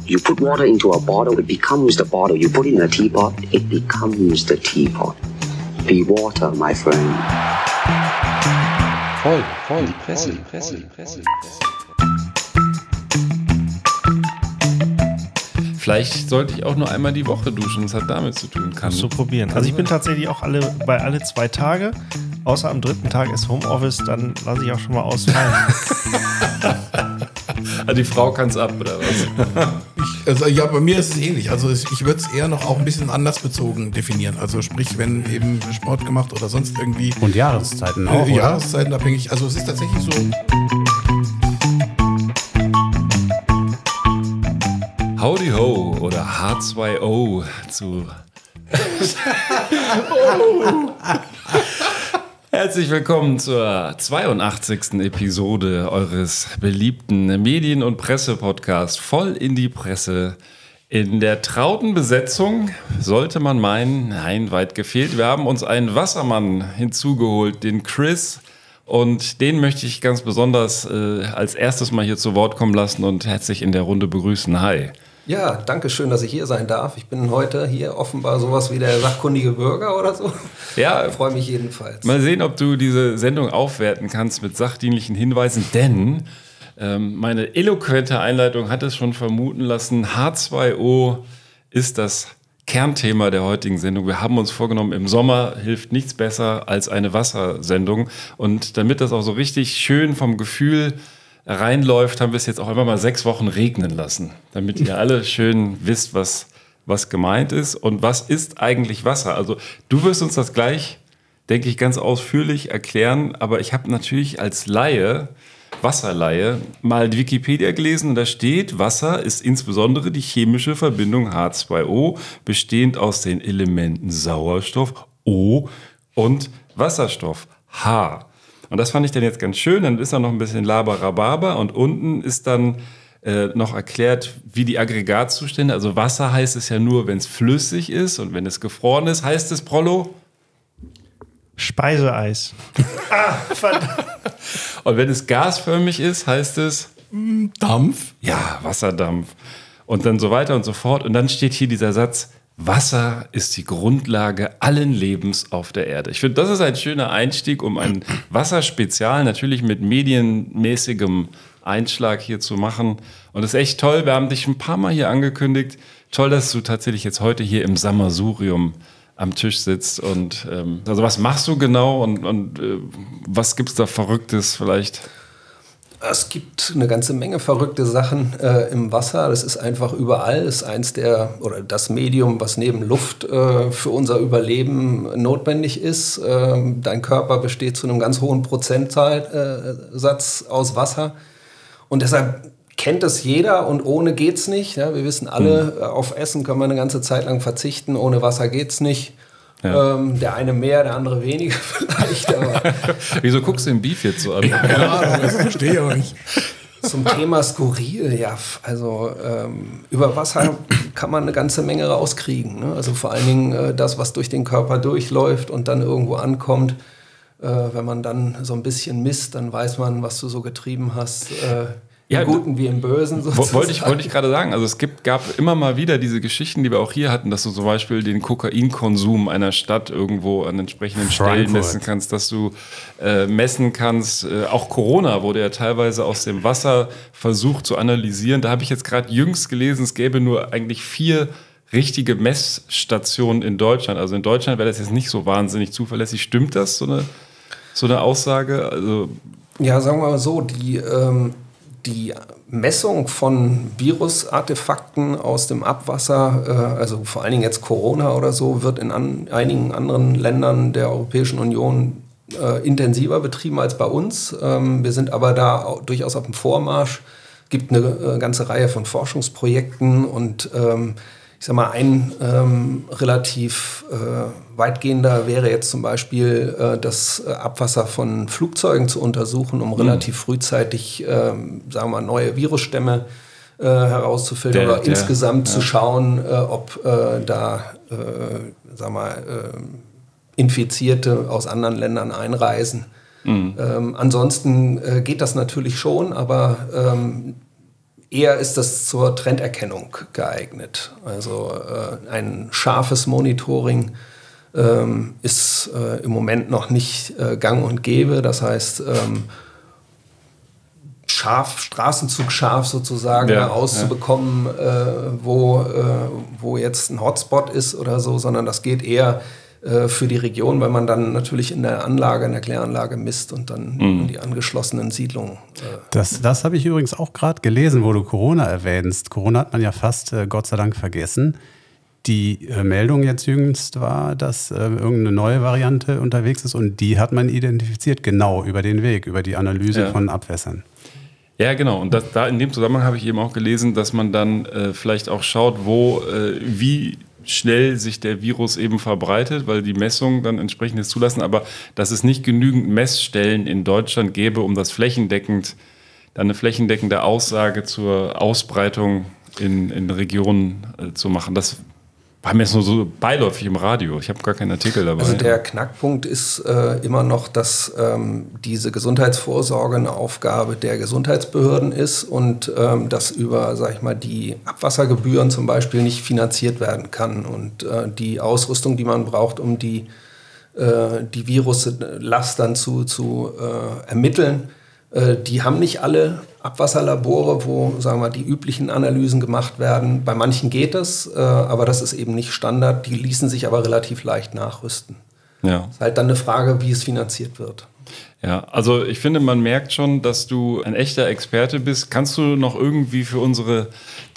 You put water into a bottle, it becomes the bottle. You put it in a teapot, it becomes the teapot. Be water, my friend. Voll, die Presse. Vielleicht sollte ich auch nur einmal die Woche duschen, das hat damit zu tun. Kannst du probieren. Also ich bin tatsächlich auch bei alle 2 Tage, außer am 3. Tag ist Homeoffice, dann lasse ich auch schon mal ausfallen. Also die Frau kann es ab, oder was? Ja, bei mir ist es ähnlich. Also ich würde es eher noch auch ein bisschen anders bezogen definieren. Also sprich, wenn eben Sport gemacht oder sonst irgendwie. Und Jahreszeiten auch, Jahreszeiten abhängig. Also es ist tatsächlich so. Howdy Ho oder H2O zu... Herzlich willkommen zur 82. Episode eures beliebten Medien- und Presse-Podcasts Voll in die Presse. In der trauten Besetzung sollte man meinen, nein, weit gefehlt. Wir haben uns einen Wassermann hinzugeholt, den Chris. Und den möchte ich ganz besonders als erstes mal hier zu Wort kommen lassen und herzlich in der Runde begrüßen. Hi. Ja, danke schön, dass ich hier sein darf. Ich bin heute hier offenbar sowas wie der sachkundige Bürger oder so. Ja, ich freue mich jedenfalls. Mal sehen, ob du diese Sendung aufwerten kannst mit sachdienlichen Hinweisen, denn meine eloquente Einleitung hat es schon vermuten lassen, H2O ist das Kernthema der heutigen Sendung. Wir haben uns vorgenommen, im Sommer hilft nichts besser als eine Wassersendung. Und damit das auch so richtig schön vom Gefühl reinläuft, haben wir es jetzt auch einfach mal 6 Wochen regnen lassen, damit ihr alle schön wisst, was gemeint ist und was ist eigentlich Wasser. Also du wirst uns das gleich, denke ich, ganz ausführlich erklären, aber ich habe natürlich als Laie, Wasserlaie, mal die Wikipedia gelesen und da steht, Wasser ist insbesondere die chemische Verbindung H2O, bestehend aus den Elementen Sauerstoff O und Wasserstoff H. Und das fand ich dann jetzt ganz schön. Dann ist da noch ein bisschen Laber-Rababer und unten ist dann noch erklärt, wie die Aggregatzustände, also Wasser heißt es ja nur, wenn es flüssig ist und wenn es gefroren ist, heißt es, Prollo? Speiseeis. Verdammt. Und wenn es gasförmig ist, heißt es? Dampf. Ja, Wasserdampf. Und dann so weiter und so fort. Und dann steht hier dieser Satz, Wasser ist die Grundlage allen Lebens auf der Erde. Ich finde, das ist ein schöner Einstieg, um ein Wasserspezial natürlich mit medienmäßigem Einschlag hier zu machen. Und das ist echt toll. Wir haben dich ein paar Mal hier angekündigt. Toll, dass du tatsächlich jetzt heute hier im Sammelsurium am Tisch sitzt. Und also was machst du genau und was gibt es da Verrücktes vielleicht? Es gibt eine ganze Menge verrückte Sachen im Wasser. Das ist einfach überall. Das ist das Medium, was neben Luft für unser Überleben notwendig ist. Dein Körper besteht zu einem ganz hohen Prozentsatz aus Wasser. Und deshalb kennt es jeder und ohne geht's nicht. Ja, wir wissen alle, auf Essen können wir eine ganze Zeit lang verzichten. Ohne Wasser geht's nicht. Ja. Der eine mehr, der andere weniger vielleicht. Aber wieso guckst du den Beef jetzt so an? Ja, das verstehe ich auch nicht. Zum Thema skurril, ja, also über Wasser kann man eine ganze Menge rauskriegen. Ne? Also vor allen Dingen das, was durch den Körper durchläuft und dann irgendwo ankommt. Wenn man dann so ein bisschen misst, dann weiß man, was du so getrieben hast. Ja, im Guten wie im Bösen sozusagen. Wollte ich gerade sagen. Also es gab immer mal wieder diese Geschichten, die wir auch hier hatten, dass du zum Beispiel den Kokainkonsum einer Stadt irgendwo an entsprechenden Stellen messen kannst, dass du messen kannst. Auch Corona wurde ja teilweise aus dem Wasser versucht zu analysieren. Da habe ich jetzt gerade jüngst gelesen, es gäbe nur eigentlich 4 richtige Messstationen in Deutschland. Also in Deutschland wäre das jetzt nicht so wahnsinnig zuverlässig. Stimmt das, so eine Aussage? Also ja, sagen wir mal so, die Messung von Virusartefakten aus dem Abwasser, also vor allen Dingen jetzt Corona oder so, wird in einigen anderen Ländern der Europäischen Union intensiver betrieben als bei uns. Wir sind aber da durchaus auf dem Vormarsch. Es gibt eine ganze Reihe von Forschungsprojekten und ich sag mal, ein relativ weitgehender wäre jetzt zum Beispiel das Abwasser von Flugzeugen zu untersuchen, um relativ frühzeitig, sagen wir mal, neue Virusstämme herauszufiltern oder insgesamt zu schauen, ob da, sagen wir mal, Infizierte aus anderen Ländern einreisen. Ansonsten geht das natürlich schon, aber eher ist das zur Trenderkennung geeignet. Also ein scharfes Monitoring ist im Moment noch nicht gang und gäbe. Das heißt, Straßenzug scharf sozusagen herauszubekommen, wo jetzt ein Hotspot ist oder so, sondern das geht eher für die Region, weil man dann natürlich in der Kläranlage misst und dann in die angeschlossenen Siedlungen. Das habe ich übrigens auch gerade gelesen, wo du Corona erwähnst. Corona hat man ja fast Gott sei Dank vergessen. Die Meldung jetzt jüngst war, dass irgendeine neue Variante unterwegs ist und die hat man identifiziert, genau über den Weg, über die Analyse von Abwässern. Ja, genau. Und da in dem Zusammenhang habe ich eben auch gelesen, dass man dann vielleicht auch schaut, wie schnell sich der Virus eben verbreitet, weil die Messungen dann entsprechendes zulassen, aber dass es nicht genügend Messstellen in Deutschland gäbe, um das dann eine flächendeckende Aussage zur Ausbreitung in Regionen zu machen. Das war mir jetzt nur so beiläufig im Radio. Ich habe gar keinen Artikel dabei. Also der Knackpunkt ist immer noch, dass diese Gesundheitsvorsorge eine Aufgabe der Gesundheitsbehörden ist und dass über, sag ich mal, die Abwassergebühren zum Beispiel nicht finanziert werden kann. Und die Ausrüstung, die man braucht, um die Viruslast dann zu ermitteln, die haben nicht alle Abwasserlabore, wo, sagen wir, die üblichen Analysen gemacht werden. Bei manchen geht es, aber das ist eben nicht Standard. Die ließen sich aber relativ leicht nachrüsten. Ja. Ist halt dann eine Frage, wie es finanziert wird. Ja, also ich finde, man merkt schon, dass du ein echter Experte bist. Kannst du noch irgendwie für unsere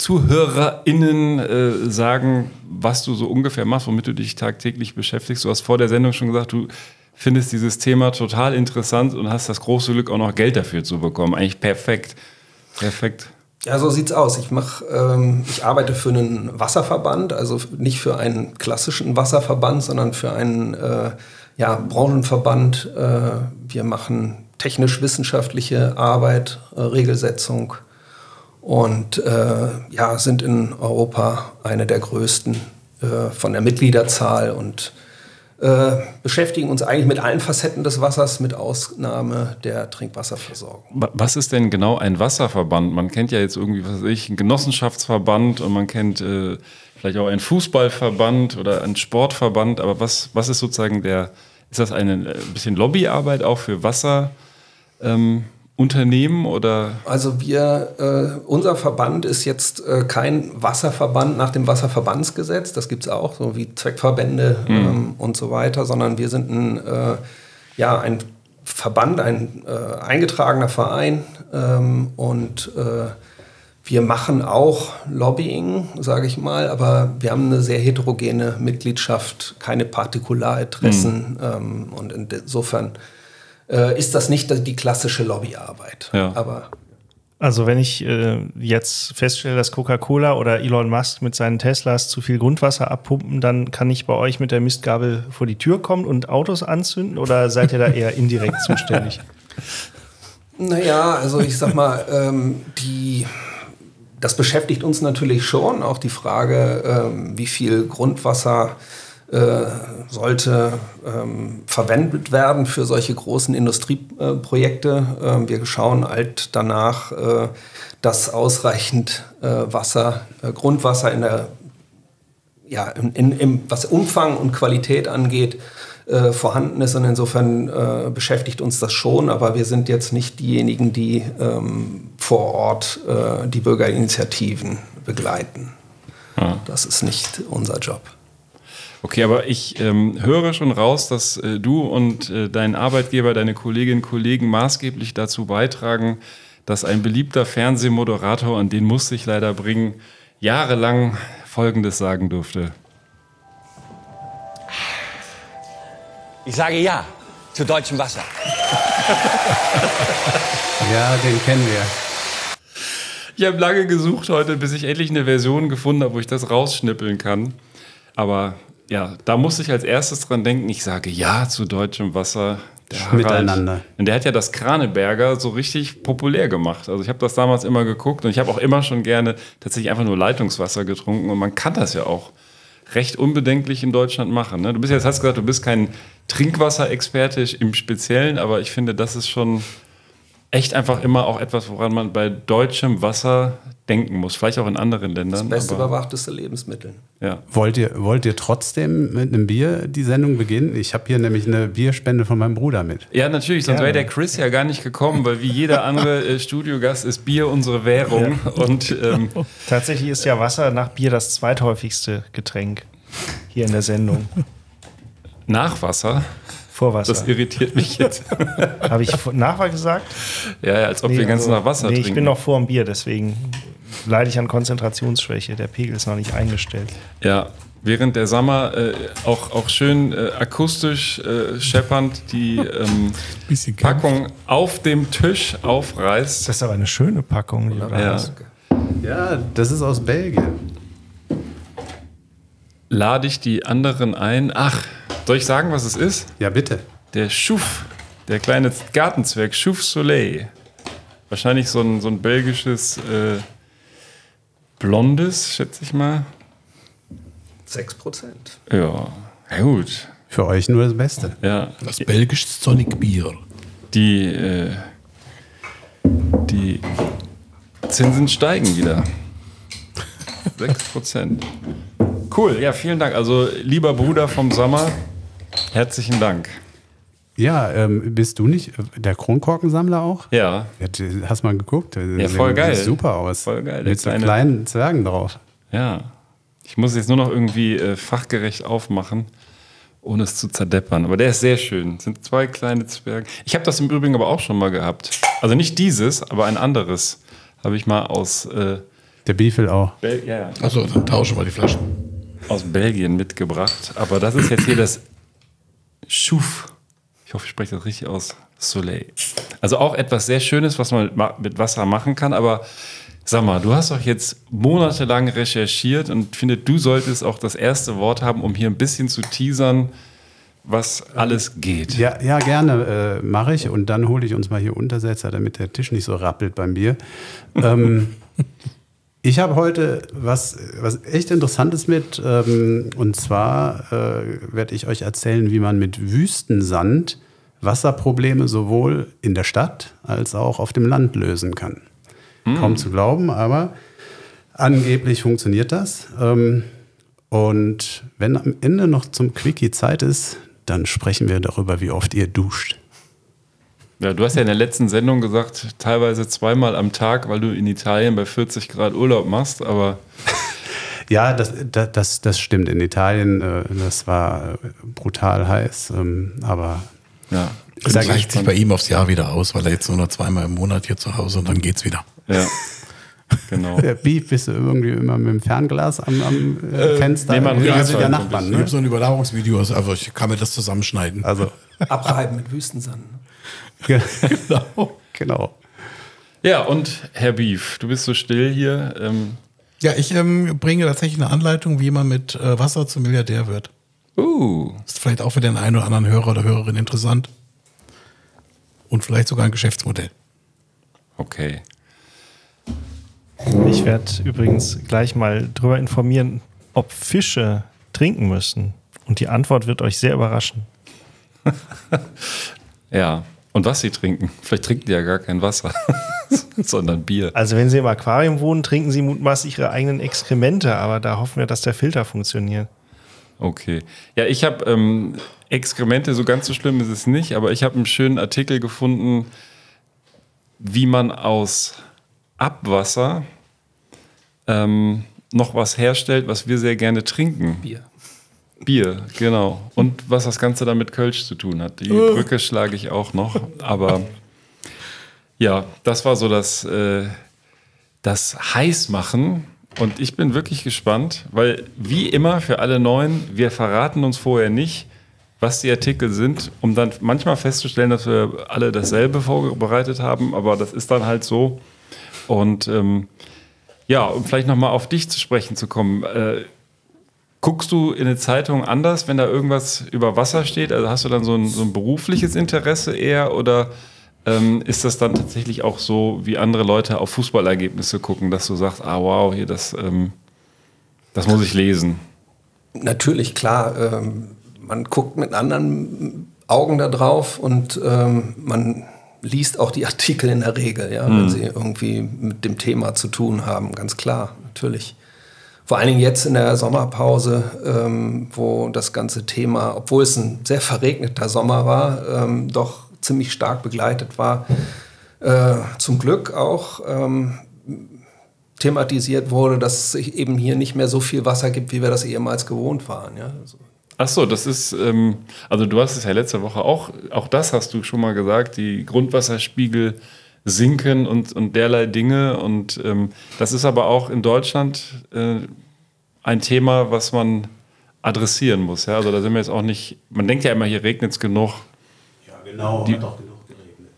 ZuhörerInnen sagen, was du so ungefähr machst, womit du dich tagtäglich beschäftigst? Du hast vor der Sendung schon gesagt, du findest dieses Thema total interessant und hast das große Glück, auch noch Geld dafür zu bekommen. Eigentlich perfekt. Perfekt. Ja, so sieht's aus. Ich arbeite für einen Wasserverband, also nicht für einen klassischen Wasserverband, sondern für einen Branchenverband. Wir machen technisch-wissenschaftliche Arbeit, Regelsetzung und sind in Europa eine der größten von der Mitgliederzahl und beschäftigen uns eigentlich mit allen Facetten des Wassers, mit Ausnahme der Trinkwasserversorgung. Was ist denn genau ein Wasserverband? Man kennt ja jetzt irgendwie, was weiß ich, einen Genossenschaftsverband und man kennt vielleicht auch einen Fußballverband oder einen Sportverband, aber was ist sozusagen ist das eine bisschen Lobbyarbeit auch für Wasserunternehmen oder? Also unser Verband ist jetzt kein Wasserverband nach dem Wasserverbandsgesetz, das gibt es auch, so wie Zweckverbände und so weiter, sondern wir sind ein Verband, ein eingetragener Verein und wir machen auch Lobbying, sage ich mal, aber wir haben eine sehr heterogene Mitgliedschaft, keine Partikularinteressen und insofern ist das nicht die klassische Lobbyarbeit. Ja. Also wenn ich jetzt feststelle, dass Coca-Cola oder Elon Musk mit seinen Teslas zu viel Grundwasser abpumpen, dann kann ich bei euch mit der Mistgabel vor die Tür kommen und Autos anzünden oder seid ihr da eher indirekt zuständig? Naja, also ich sag mal, das beschäftigt uns natürlich schon, auch die Frage, wie viel Grundwasser sollte verwendet werden für solche großen Industrieprojekte. Wir schauen halt danach, dass ausreichend Grundwasser was Umfang und Qualität angeht, vorhanden ist. Und insofern beschäftigt uns das schon, aber wir sind jetzt nicht diejenigen, die vor Ort die Bürgerinitiativen begleiten. Ja. Das ist nicht unser Job. Okay, aber ich höre schon raus, dass du und dein Arbeitgeber, deine Kolleginnen und Kollegen maßgeblich dazu beitragen, dass ein beliebter Fernsehmoderator, und den musste ich leider bringen, jahrelang Folgendes sagen durfte. Ich sage ja zu deutschem Wasser. Ja, den kennen wir. Ich habe lange gesucht heute, bis ich endlich eine Version gefunden habe, wo ich das rausschnippeln kann. Aber ja, da musste ich als erstes dran denken, ich sage ja zu deutschem Wasser. Miteinander. Und der hat ja das Kraneberger so richtig populär gemacht. Also ich habe das damals immer geguckt und ich habe auch immer schon gerne tatsächlich einfach nur Leitungswasser getrunken. Und man kann das ja auch recht unbedenklich in Deutschland machen. Ne? Hast gesagt, du bist kein Trinkwasserexperte im Speziellen, aber ich finde, das ist schon echt einfach immer auch etwas, woran man bei deutschem Wasser denken muss. Vielleicht auch in anderen Ländern. Das best überwachteste Lebensmittel. Ja. Wollt ihr trotzdem mit einem Bier die Sendung beginnen? Ich habe hier nämlich eine Bierspende von meinem Bruder mit. Ja, natürlich, sonst wäre der Chris ja gar nicht gekommen, weil wie jeder andere Studiogast ist Bier unsere Währung. Ja. Und tatsächlich ist ja Wasser nach Bier das zweithäufigste Getränk hier in der Sendung. Nach Wasser? Vor Wasser. Das irritiert mich jetzt. Habe ich nach gesagt? Ja, als ob wir ganz nach Wasser trinken. Ich bin noch vor dem Bier, deswegen leide ich an Konzentrationsschwäche. Der Pegel ist noch nicht eingestellt. Ja, während der Sommer auch schön akustisch scheppernd die Packung auf dem Tisch aufreißt. Das ist aber eine schöne Packung. Ja, das ist aus Belgien. Lade ich die anderen ein. Ach, soll ich sagen, was es ist? Ja, bitte. Der Chouf, der kleine Gartenzwerg, Chouf Soleil. Wahrscheinlich so ein belgisches Blondes, schätze ich mal. 6%. Ja, gut. Für euch nur das Beste. Ja. Das belgische Sonic Bier. Die Zinsen steigen wieder. 6%. Cool, ja, vielen Dank. Also, lieber Bruder vom Sommer, herzlichen Dank. Ja, bist du nicht der Kronkorkensammler auch? Ja. Hast du mal geguckt? Ja, voll geil. Sieht super aus. Voll geil. Mit so kleinen Zwergen drauf. Ja. Ich muss jetzt nur noch irgendwie fachgerecht aufmachen, ohne es zu zerdeppern. Aber der ist sehr schön. Das sind 2 kleine Zwerge. Ich habe das im Übrigen aber auch schon mal gehabt. Also nicht dieses, aber ein anderes. Habe ich mal aus... der Bifel auch. Ja. Achso, dann tauschen wir die Flaschen. Aus Belgien mitgebracht. Aber das ist jetzt hier das Chouf. Ich hoffe, ich spreche das richtig aus. Soleil. Also auch etwas sehr Schönes, was man mit Wasser machen kann. Aber sag mal, du hast doch jetzt monatelang recherchiert und finde, du solltest auch das erste Wort haben, um hier ein bisschen zu teasern, was alles geht. Ja, gerne mache ich. Und dann hole ich uns mal hier Untersetzer, damit der Tisch nicht so rappelt beim Bier. Ich habe heute was echt Interessantes mit. Und zwar werde ich euch erzählen, wie man mit Wüstensand Wasserprobleme sowohl in der Stadt als auch auf dem Land lösen kann. Kaum zu glauben, aber angeblich funktioniert das. Und wenn am Ende noch zum Quickie Zeit ist, dann sprechen wir darüber, wie oft ihr duscht. Ja, du hast ja in der letzten Sendung gesagt, teilweise 2-mal am Tag, weil du in Italien bei 40 Grad Urlaub machst, aber... Ja, das stimmt. In Italien, das war brutal heiß, aber... Ja. Das gleicht sich bei ihm aufs Jahr wieder aus, weil er jetzt nur noch 2-mal im Monat hier zu Hause und dann geht's wieder. Ja, genau. Der Beef, bist du irgendwie immer mit dem Fernglas am Fenster? Nee, man ja, ja Nachbarn, Ich ne? habe so ein Überdauerungsvideo, also ich kann mir das zusammenschneiden. Also, Abreiben mit Wüstensand. genau. Ja, und Herr Beef, du bist so still hier. Ja, ich bringe tatsächlich eine Anleitung, wie man mit Wasser zum Milliardär wird. Ist vielleicht auch für den einen oder anderen Hörer oder Hörerin interessant. Und vielleicht sogar ein Geschäftsmodell. Okay. Ich werde übrigens gleich mal darüber informieren, ob Fische trinken müssen. Und die Antwort wird euch sehr überraschen. Ja, und was sie trinken. Vielleicht trinken die ja gar kein Wasser, sondern Bier. Also wenn sie im Aquarium wohnen, trinken sie mutmaßlich ihre eigenen Exkremente, aber da hoffen wir, dass der Filter funktioniert. Okay. Ja, ich habe Exkremente, so ganz so schlimm ist es nicht, aber ich habe einen schönen Artikel gefunden, wie man aus Abwasser noch was herstellt, was wir sehr gerne trinken. Bier, genau. Und was das Ganze dann mit Kölsch zu tun hat. Die Brücke schlage ich auch noch. Aber ja, das war so das Heißmachen. Und ich bin wirklich gespannt, weil wie immer für alle Neuen, wir verraten uns vorher nicht, was die Artikel sind, um dann manchmal festzustellen, dass wir alle dasselbe vorbereitet haben. Aber das ist dann halt so. Und ja, um vielleicht nochmal auf dich zu sprechen zu kommen. Guckst du in eine Zeitung anders, wenn da irgendwas über Wasser steht? Also hast du dann so ein berufliches Interesse eher oder ist das dann tatsächlich auch so, wie andere Leute auf Fußballergebnisse gucken, dass du sagst, ah wow, hier das muss ich lesen? Natürlich, klar. Man guckt mit anderen Augen da drauf und man liest auch die Artikel in der Regel, ja, wenn sie irgendwie mit dem Thema zu tun haben, ganz klar, natürlich. Vor allen Dingen jetzt in der Sommerpause, wo das ganze Thema, obwohl es ein sehr verregneter Sommer war, doch ziemlich stark begleitet war, zum Glück auch thematisiert wurde, dass es eben hier nicht mehr so viel Wasser gibt, wie wir das ehemals gewohnt waren. Ja? Also. Ach so, das ist, also du hast es ja letzte Woche auch das hast du schon mal gesagt, die Grundwasserspiegel sinken und derlei Dinge. Und das ist aber auch in Deutschland ein Thema, was man adressieren muss. Ja? Also da sind wir jetzt auch nicht, man denkt ja immer, hier regnet es genug. Ja, genau, hat auch genug geregnet.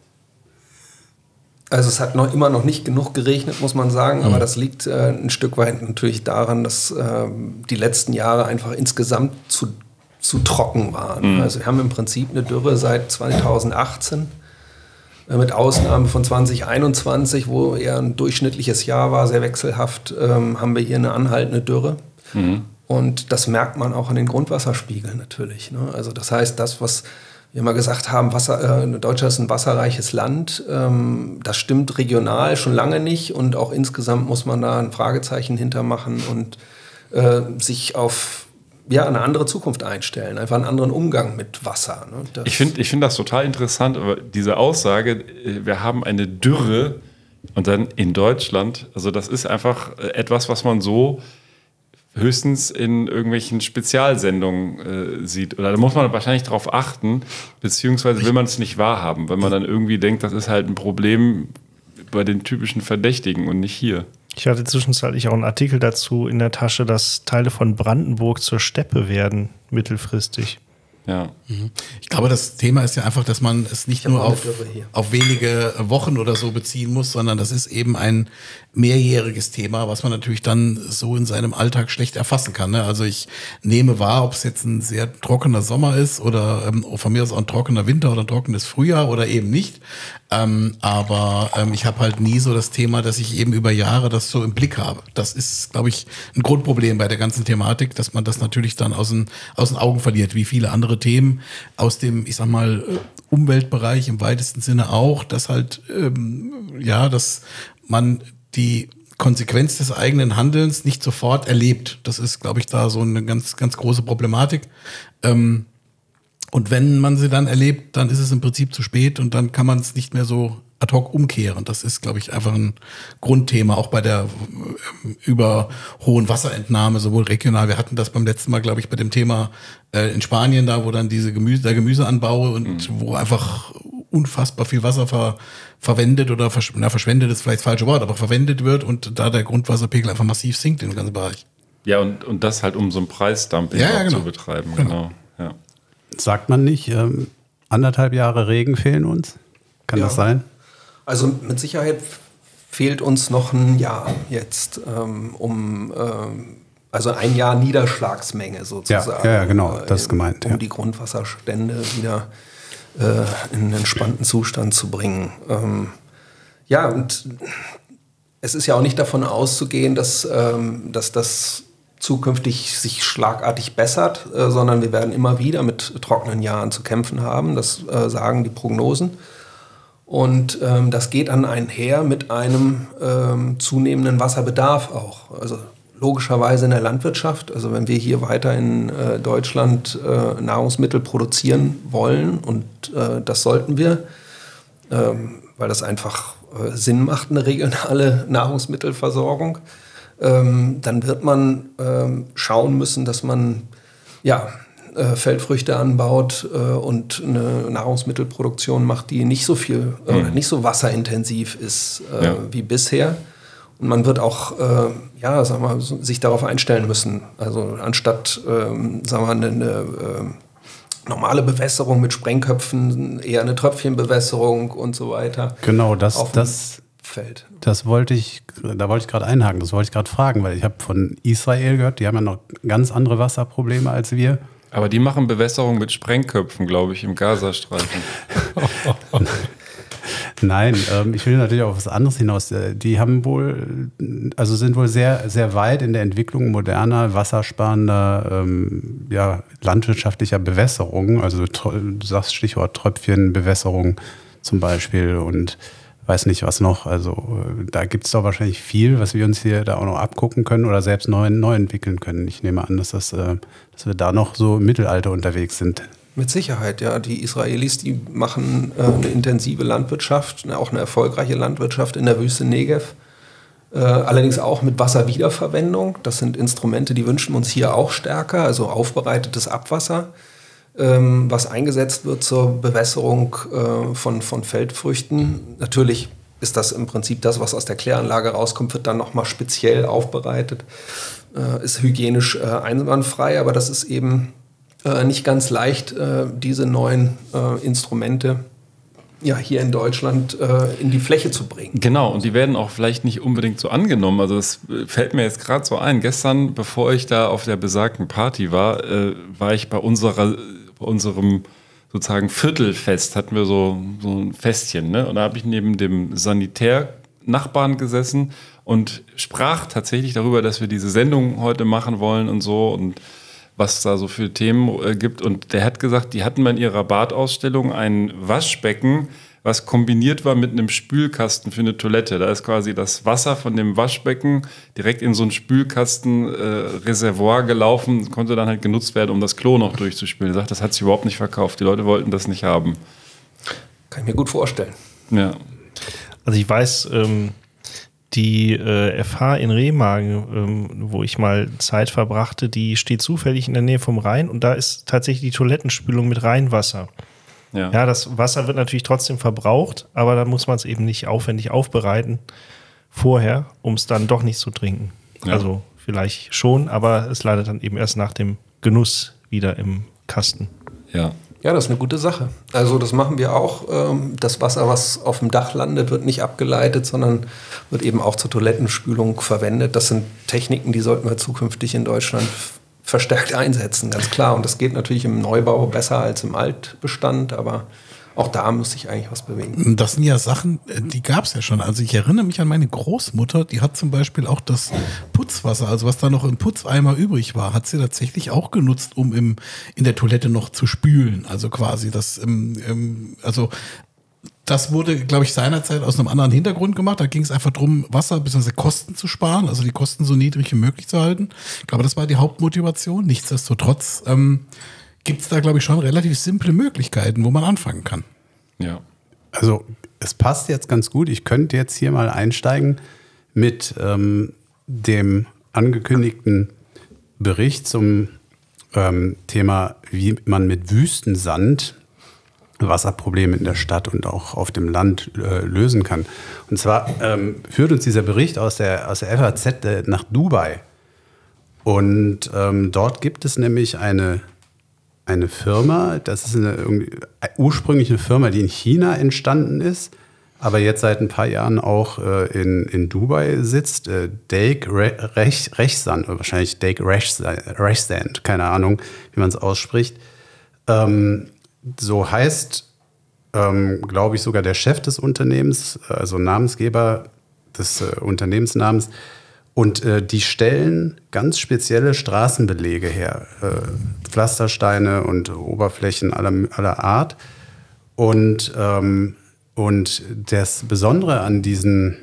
Also es hat immer noch nicht genug geregnet, muss man sagen, aber das liegt ein Stück weit natürlich daran, dass die letzten Jahre einfach insgesamt zu trocken waren. Also wir haben im Prinzip eine Dürre seit 2018, mit Ausnahme von 2021, wo eher ein durchschnittliches Jahr war, sehr wechselhaft, haben wir hier eine anhaltende Dürre. Und das merkt man auch an den Grundwasserspiegeln natürlich. Ne? Also das heißt, das, was wir immer gesagt haben, Deutschland ist ein wasserreiches Land, das stimmt regional schon lange nicht. Und auch insgesamt muss man da ein Fragezeichen hintermachen und sich auf eine andere Zukunft einstellen, einfach einen anderen Umgang mit Wasser. Ne? Ich find das total interessant, aber diese Aussage, wir haben eine Dürre und dann in Deutschland, also das ist einfach etwas, was man so höchstens in irgendwelchen Spezialsendungen sieht. Oder da muss man wahrscheinlich drauf achten, beziehungsweise will man es nicht wahrhaben, wenn man dann irgendwie denkt, das ist halt ein Problem bei den typischen Verdächtigen und nicht hier. Ich hatte zwischenzeitlich auch einen Artikel dazu in der Tasche, dass Teile von Brandenburg zur Steppe werden, mittelfristig. Ja. Ich glaube, das Thema ist ja einfach, dass man es nicht nur auf wenige Wochen oder so beziehen muss, sondern das ist eben ein mehrjähriges Thema, was man natürlich dann so in seinem Alltag schlecht erfassen kann. Ne? Also ich nehme wahr, ob es jetzt ein sehr trockener Sommer ist oder von mir aus auch ein trockener Winter oder ein trockenes Frühjahr oder eben nicht. Aber ich habe halt nie so das Thema, dass ich eben über Jahre das so im Blick habe. Das ist, glaube ich, ein Grundproblem bei der ganzen Thematik, dass man das natürlich dann aus den Augen verliert, wie viele andere Themen aus dem, ich sag mal, Umweltbereich im weitesten Sinne auch, dass halt, dass man die Konsequenz des eigenen Handelns nicht sofort erlebt. Das ist, glaube ich, da so eine ganz, ganz große Problematik. Und wenn man sie dann erlebt, dann ist es im Prinzip zu spät und dann kann man es nicht mehr so ad hoc umkehren. Das ist, glaube ich, einfach ein Grundthema, auch bei der über hohen Wasserentnahme, sowohl regional. Wir hatten das beim letzten Mal, glaube ich, bei dem Thema in Spanien da, wo dann der Gemüseanbau und wo einfach unfassbar viel Wasser verwendet oder verschwendet ist vielleicht das falsche Wort, aber verwendet wird und da der Grundwasserpegel einfach massiv sinkt in dem ganzen Bereich. Ja, und das halt um so ein Preisdumping zu betreiben. Genau. Ja. Sagt man nicht, 1,5 Jahre Regen fehlen uns? Kann das sein? Also mit Sicherheit fehlt uns noch ein Jahr jetzt, also ein Jahr Niederschlagsmenge sozusagen. Ja, genau, das ist gemeint. Um die Grundwasserstände wieder in einen entspannten Zustand zu bringen. Und es ist ja auch nicht davon auszugehen, dass das zukünftig sich schlagartig bessert, sondern wir werden immer wieder mit trockenen Jahren zu kämpfen haben. Das sagen die Prognosen. Und das geht dann einher mit einem zunehmenden Wasserbedarf auch. Also logischerweise in der Landwirtschaft. Also wenn wir hier weiter in Deutschland Nahrungsmittel produzieren wollen, und das sollten wir, weil das einfach Sinn macht, eine regionale Nahrungsmittelversorgung, dann wird man schauen müssen, dass man Feldfrüchte anbaut und eine Nahrungsmittelproduktion macht, die nicht so viel, nicht so wasserintensiv ist wie bisher. Und man wird auch sich darauf einstellen müssen. Also anstatt eine normale Bewässerung mit Sprengköpfen, eher eine Tröpfchenbewässerung und so weiter. Genau, da wollte ich gerade einhaken, das wollte ich gerade fragen, weil ich habe von Israel gehört, die haben ja noch ganz andere Wasserprobleme als wir. Aber die machen Bewässerung mit Sprengköpfen, glaube ich, im Gazastreifen. Nein, ich will natürlich auf was anderes hinaus. Die haben sind wohl sehr, sehr weit in der Entwicklung moderner, wassersparender, landwirtschaftlicher Bewässerung. Also du sagst Stichwort Tröpfchenbewässerung, zum Beispiel und weiß nicht was noch. Also da gibt es doch wahrscheinlich viel, was wir uns hier da auch noch abgucken können oder selbst neu entwickeln können. Ich nehme an, dass wir da noch so im Mittelalter unterwegs sind. Mit Sicherheit, ja. Die Israelis, die machen eine intensive Landwirtschaft, auch eine erfolgreiche Landwirtschaft in der Wüste Negev. Allerdings auch mit Wasserwiederverwendung. Das sind Instrumente, die wünschen wir uns hier auch stärker, also aufbereitetes Abwasser, was eingesetzt wird zur Bewässerung von Feldfrüchten. Natürlich ist das im Prinzip das, was aus der Kläranlage rauskommt, wird dann nochmal speziell aufbereitet, ist hygienisch einwandfrei, aber das ist eben nicht ganz leicht, diese neuen Instrumente hier in Deutschland in die Fläche zu bringen. Genau, und die werden auch vielleicht nicht unbedingt so angenommen. Also das fällt mir jetzt gerade so ein. Gestern, bevor ich da auf der besagten Party war, war ich bei unserem sozusagen Viertelfest, hatten wir so ein Festchen, ne? Und da habe ich neben dem Sanitärnachbarn gesessen und sprach tatsächlich darüber, dass wir diese Sendung heute machen wollen und so und was da so für Themen gibt. Und der hat gesagt, die hatten bei ihrer Badausstellung ein Waschbecken, was kombiniert war mit einem Spülkasten für eine Toilette. Da ist quasi das Wasser von dem Waschbecken direkt in so ein Spülkastenreservoir gelaufen, konnte dann halt genutzt werden, um das Klo noch durchzuspülen. Er sagt, das hat sich überhaupt nicht verkauft. Die Leute wollten das nicht haben. Kann ich mir gut vorstellen. Ja. Also ich weiß, die FH in Remagen, wo ich mal Zeit verbrachte, die steht zufällig in der Nähe vom Rhein und da ist tatsächlich die Toilettenspülung mit Rheinwasser. Ja, das Wasser wird natürlich trotzdem verbraucht, aber dann muss man es eben nicht aufwendig aufbereiten vorher, um es dann doch nicht zu trinken. Ja. Also vielleicht schon, aber es landet dann eben erst nach dem Genuss wieder im Kasten. Ja. Ja, das ist eine gute Sache. Also das machen wir auch. Das Wasser, was auf dem Dach landet, wird nicht abgeleitet, sondern wird eben auch zur Toilettenspülung verwendet. Das sind Techniken, die sollten wir zukünftig in Deutschland verstärkt einsetzen, ganz klar. Und das geht natürlich im Neubau besser als im Altbestand, aber auch da muss sich eigentlich was bewegen. Das sind ja Sachen, die gab es ja schon. Also ich erinnere mich an meine Großmutter, die hat zum Beispiel auch das Putzwasser, also was da noch im Putzeimer übrig war, hat sie tatsächlich auch genutzt, um in der Toilette noch zu spülen. Also quasi das, das wurde, glaube ich, seinerzeit aus einem anderen Hintergrund gemacht. Da ging es einfach darum, Wasser bzw. Kosten zu sparen, also die Kosten so niedrig wie möglich zu halten. Ich glaube, das war die Hauptmotivation. Nichtsdestotrotz gibt es da, glaube ich, schon relativ simple Möglichkeiten, wo man anfangen kann. Ja. Also es passt jetzt ganz gut. Ich könnte jetzt hier mal einsteigen mit dem angekündigten Bericht zum Thema, wie man mit Wüstensand Wasserprobleme in der Stadt und auch auf dem Land lösen kann. Und zwar führt uns dieser Bericht aus der FAZ nach Dubai. Und dort gibt es nämlich eine Firma, das ist ursprünglich eine Firma, die in China entstanden ist, aber jetzt seit ein paar Jahren auch in Dubai sitzt. Dake Rechsand, oder wahrscheinlich Dake Rechsand, keine Ahnung, wie man es ausspricht. So heißt, glaube ich, sogar der Chef des Unternehmens, also Namensgeber des Unternehmensnamens. Und die stellen ganz spezielle Straßenbelege her, Pflastersteine und Oberflächen aller Art. Und das Besondere an diesen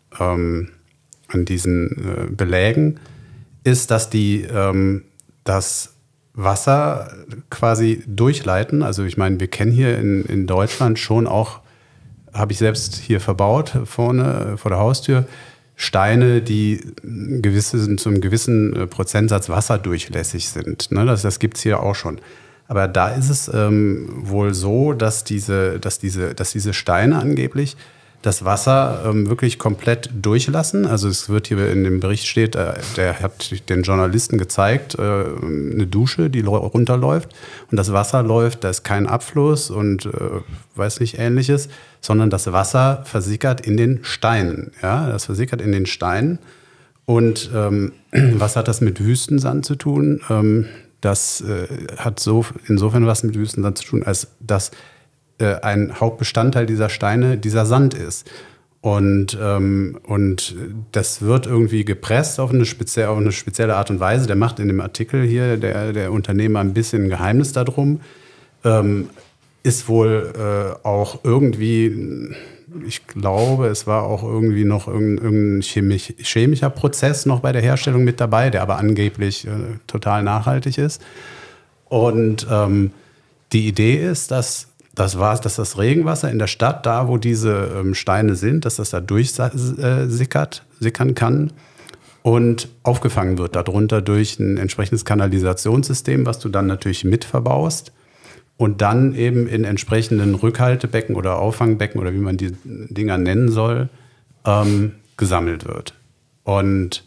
Belägen ist, dass die das Wasser quasi durchleiten. Also ich meine, wir kennen hier in Deutschland schon auch, habe ich selbst hier verbaut, vorne vor der Haustür, Steine, die zu einem gewissen Prozentsatz wasserdurchlässig sind. Ne, das gibt es hier auch schon. Aber da ist es wohl so, dass diese Steine angeblich das Wasser wirklich komplett durchlassen. Also es wird hier in dem Bericht steht, der hat den Journalisten gezeigt, eine Dusche, die runterläuft und das Wasser läuft, da ist kein Abfluss und weiß nicht Ähnliches, sondern das Wasser versickert in den Steinen. Ja, das versickert in den Steinen. Und was hat das mit Wüstensand zu tun? Das hat insofern was mit Wüstensand zu tun, als dass ein Hauptbestandteil dieser Steine dieser Sand ist. Und das wird irgendwie gepresst auf eine spezielle Art und Weise. Der macht in dem Artikel hier, der Unternehmer, ein bisschen ein Geheimnis darum. ist wohl auch irgendwie, ich glaube, es war auch irgendwie noch irgendein chemischer Prozess noch bei der Herstellung mit dabei, der aber angeblich total nachhaltig ist. Und die Idee ist, dass das Regenwasser in der Stadt, da wo diese Steine sind, dass das da durchsickern kann und aufgefangen wird darunter durch ein entsprechendes Kanalisationssystem, was du dann natürlich mit verbaust und dann eben in entsprechenden Rückhaltebecken oder Auffangbecken oder wie man die Dinger nennen soll, gesammelt wird. Und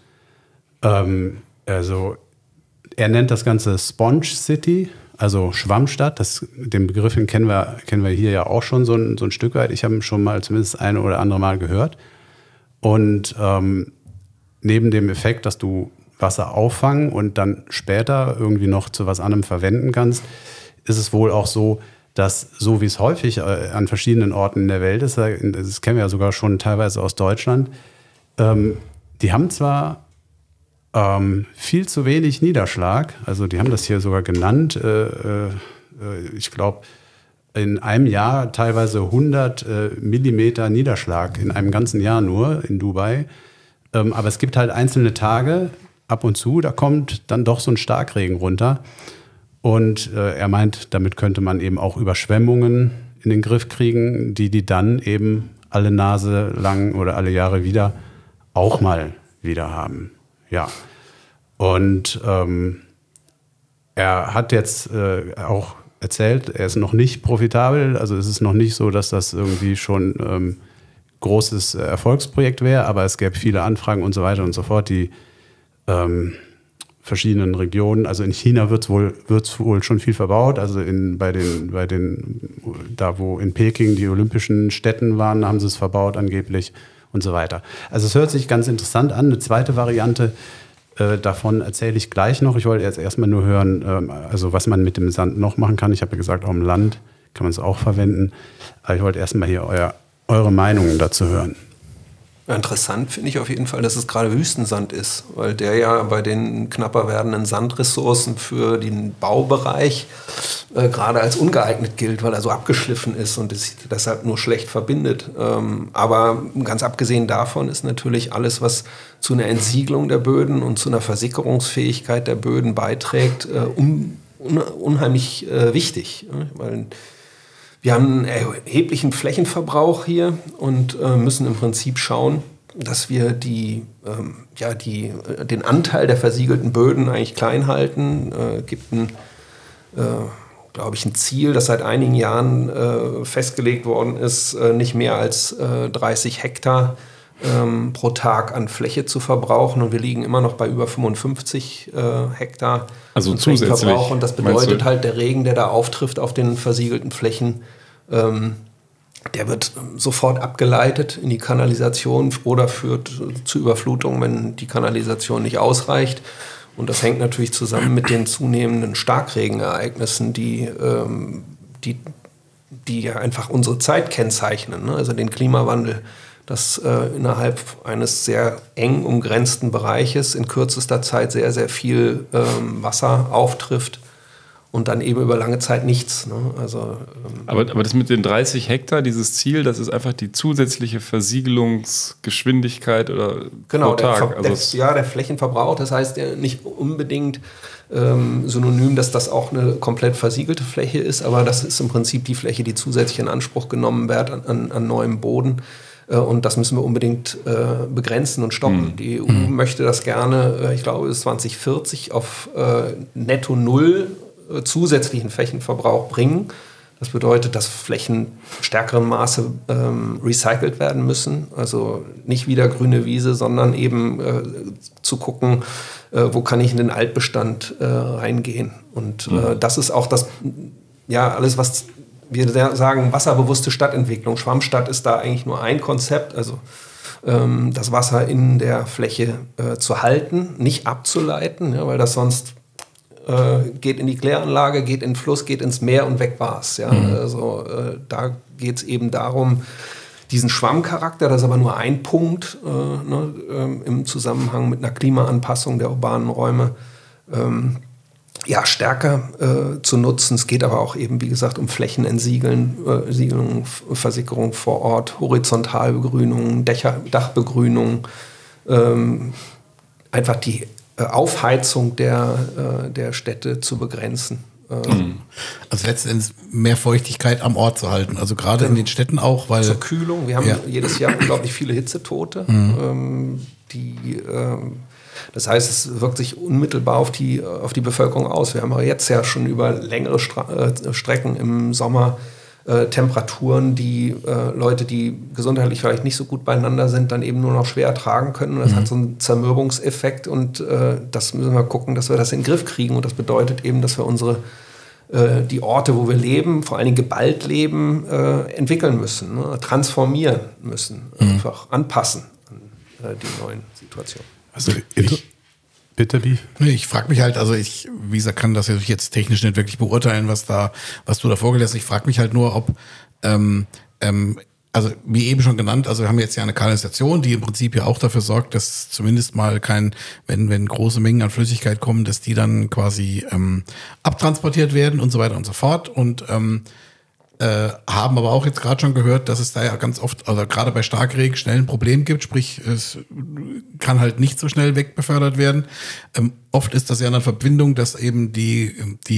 also er nennt das Ganze Sponge City, also Schwammstadt. Den Begriff kennen wir hier ja auch schon so ein Stück weit. Ich habe ihn schon mal zumindest ein oder andere Mal gehört. Und neben dem Effekt, dass du Wasser auffangen und dann später irgendwie noch zu was anderem verwenden kannst, ist es wohl auch so, dass, so wie es häufig an verschiedenen Orten in der Welt ist, das kennen wir ja sogar schon teilweise aus Deutschland, die haben zwar viel zu wenig Niederschlag, also die haben das hier sogar genannt, ich glaube, in einem Jahr teilweise 100 Millimeter Niederschlag, in einem ganzen Jahr nur in Dubai. Aber es gibt halt einzelne Tage, ab und zu, da kommt dann doch so ein Starkregen runter. Und er meint, damit könnte man eben auch Überschwemmungen in den Griff kriegen, die dann eben alle Nase lang oder alle Jahre wieder auch mal wieder haben. Ja. Und er hat jetzt auch erzählt, er ist noch nicht profitabel, also es ist noch nicht so, dass das irgendwie schon großes Erfolgsprojekt wäre, aber es gäbe viele Anfragen und so weiter und so fort, die verschiedenen Regionen, also in China wird's wohl schon viel verbaut, also da wo in Peking die olympischen Stätten waren, haben sie es verbaut angeblich und so weiter. Also es hört sich ganz interessant an. Eine zweite Variante, davon erzähle ich gleich noch. Ich wollte jetzt erstmal nur hören, also was man mit dem Sand noch machen kann. Ich habe ja gesagt, auch im Land kann man es auch verwenden. Aber ich wollte erstmal hier eure Meinungen dazu hören. Ja, interessant finde ich auf jeden Fall, dass es gerade Wüstensand ist, weil der ja bei den knapper werdenden Sandressourcen für den Baubereich gerade als ungeeignet gilt, weil er so abgeschliffen ist und es deshalb nur schlecht verbindet. Aber ganz abgesehen davon ist natürlich alles, was zu einer Entsiegelung der Böden und zu einer Versickerungsfähigkeit der Böden beiträgt, unheimlich wichtig, weil wir haben einen erheblichen Flächenverbrauch hier und müssen im Prinzip schauen, dass wir den Anteil der versiegelten Böden eigentlich klein halten. Gibt glaube ich, ein Ziel, das seit einigen Jahren festgelegt worden ist, nicht mehr als 30 Hektar pro Tag an Fläche zu verbrauchen. Und wir liegen immer noch bei über 55 Hektar also an Flächenverbrauch. Und das bedeutet halt, der Regen, der da auftrifft auf den versiegelten Flächen, der wird sofort abgeleitet in die Kanalisation oder führt zu Überflutung, wenn die Kanalisation nicht ausreicht. Und das hängt natürlich zusammen mit den zunehmenden Starkregenereignissen, die ja einfach unsere Zeit kennzeichnen, ne? Also den Klimawandel, dass innerhalb eines sehr eng umgrenzten Bereiches in kürzester Zeit sehr, sehr viel Wasser auftrifft. Und dann eben über lange Zeit nichts. Ne? Also, aber das mit den 30 Hektar, dieses Ziel, das ist einfach die zusätzliche Versiegelungsgeschwindigkeit oder genau, pro Tag. Der Flächenverbrauch, das heißt ja nicht unbedingt synonym, dass das auch eine komplett versiegelte Fläche ist, aber das ist im Prinzip die Fläche, die zusätzlich in Anspruch genommen wird an neuem Boden. Und das müssen wir unbedingt begrenzen und stoppen. Die EU möchte das gerne, ich glaube, bis 2040 auf netto null zusätzlichen Flächenverbrauch bringen. Das bedeutet, dass Flächen stärkerem Maße recycelt werden müssen. Also nicht wieder grüne Wiese, sondern eben zu gucken, wo kann ich in den Altbestand reingehen. Und das ist auch das, ja, alles, was wir sagen, wasserbewusste Stadtentwicklung. Schwammstadt ist da eigentlich nur ein Konzept, also das Wasser in der Fläche zu halten, nicht abzuleiten, ja, weil das sonst geht in die Kläranlage, geht in den Fluss, geht ins Meer und weg war's. Ja? Also da geht es eben darum, diesen Schwammcharakter, das ist aber nur ein Punkt im Zusammenhang mit einer Klimaanpassung der urbanen Räume, stärker zu nutzen. Es geht aber auch eben, wie gesagt, um Flächenentsiegelung, Versickerung vor Ort, Horizontalbegrünung, Dachbegrünung, einfach die Aufheizung der Städte zu begrenzen. Also letzten Endes mehr Feuchtigkeit am Ort zu halten, also gerade in den Städten auch, weil... Zur Kühlung, wir haben jedes Jahr unglaublich viele Hitzetote, das heißt, es wirkt sich unmittelbar auf die Bevölkerung aus. Wir haben aber jetzt ja schon über längere Strecken im Sommer Temperaturen, die Leute, die gesundheitlich vielleicht nicht so gut beieinander sind, dann eben nur noch schwer ertragen können. Und das hat so einen Zermürbungseffekt und das müssen wir gucken, dass wir das in den Griff kriegen. Und das bedeutet eben, dass wir die Orte, wo wir leben, vor allen Dingen geballt leben, entwickeln müssen, ne? Transformieren müssen, einfach anpassen an die neuen Situationen. Also Bitte, wie? Ich frage mich halt, also wie gesagt, kann das jetzt technisch nicht wirklich beurteilen, was du da vorgelesen hast. Ich frage mich halt nur, ob, also wie eben schon genannt, also wir haben jetzt ja eine Kanalisation, die im Prinzip ja auch dafür sorgt, dass zumindest mal wenn große Mengen an Flüssigkeit kommen, dass die dann quasi abtransportiert werden und so weiter und so fort. Und haben aber auch jetzt gerade schon gehört, dass es da ja ganz oft, also gerade bei Starkregen, schnell ein Problem gibt, sprich es kann halt nicht so schnell wegbefördert werden. Oft ist das ja eine Verbindung, dass eben die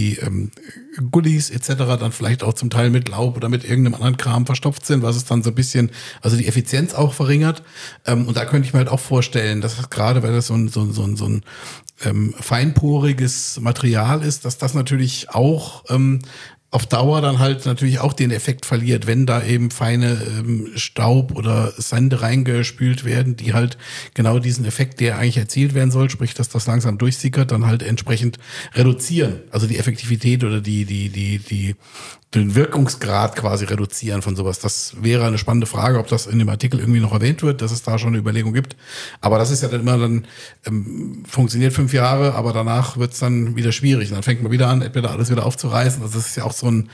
Gullis etc. dann vielleicht auch zum Teil mit Laub oder mit irgendeinem anderen Kram verstopft sind, was es dann so ein bisschen, also die Effizienz auch verringert. Und da könnte ich mir halt auch vorstellen, dass gerade, weil das so ein feinporiges Material ist, dass das natürlich auch auf Dauer dann halt natürlich auch den Effekt verliert, wenn da eben feine Staub oder Sande reingespült werden, die halt genau diesen Effekt, der eigentlich erzielt werden soll, sprich, dass das langsam durchsickert, dann halt entsprechend reduzieren. Also die Effektivität oder den Wirkungsgrad quasi reduzieren von sowas. Das wäre eine spannende Frage, ob das in dem Artikel irgendwie noch erwähnt wird, dass es da schon eine Überlegung gibt. Aber das ist ja dann immer funktioniert 5 Jahre, aber danach wird es dann wieder schwierig. Und dann fängt man wieder an, entweder alles wieder aufzureißen. Also das ist ja auch so ein,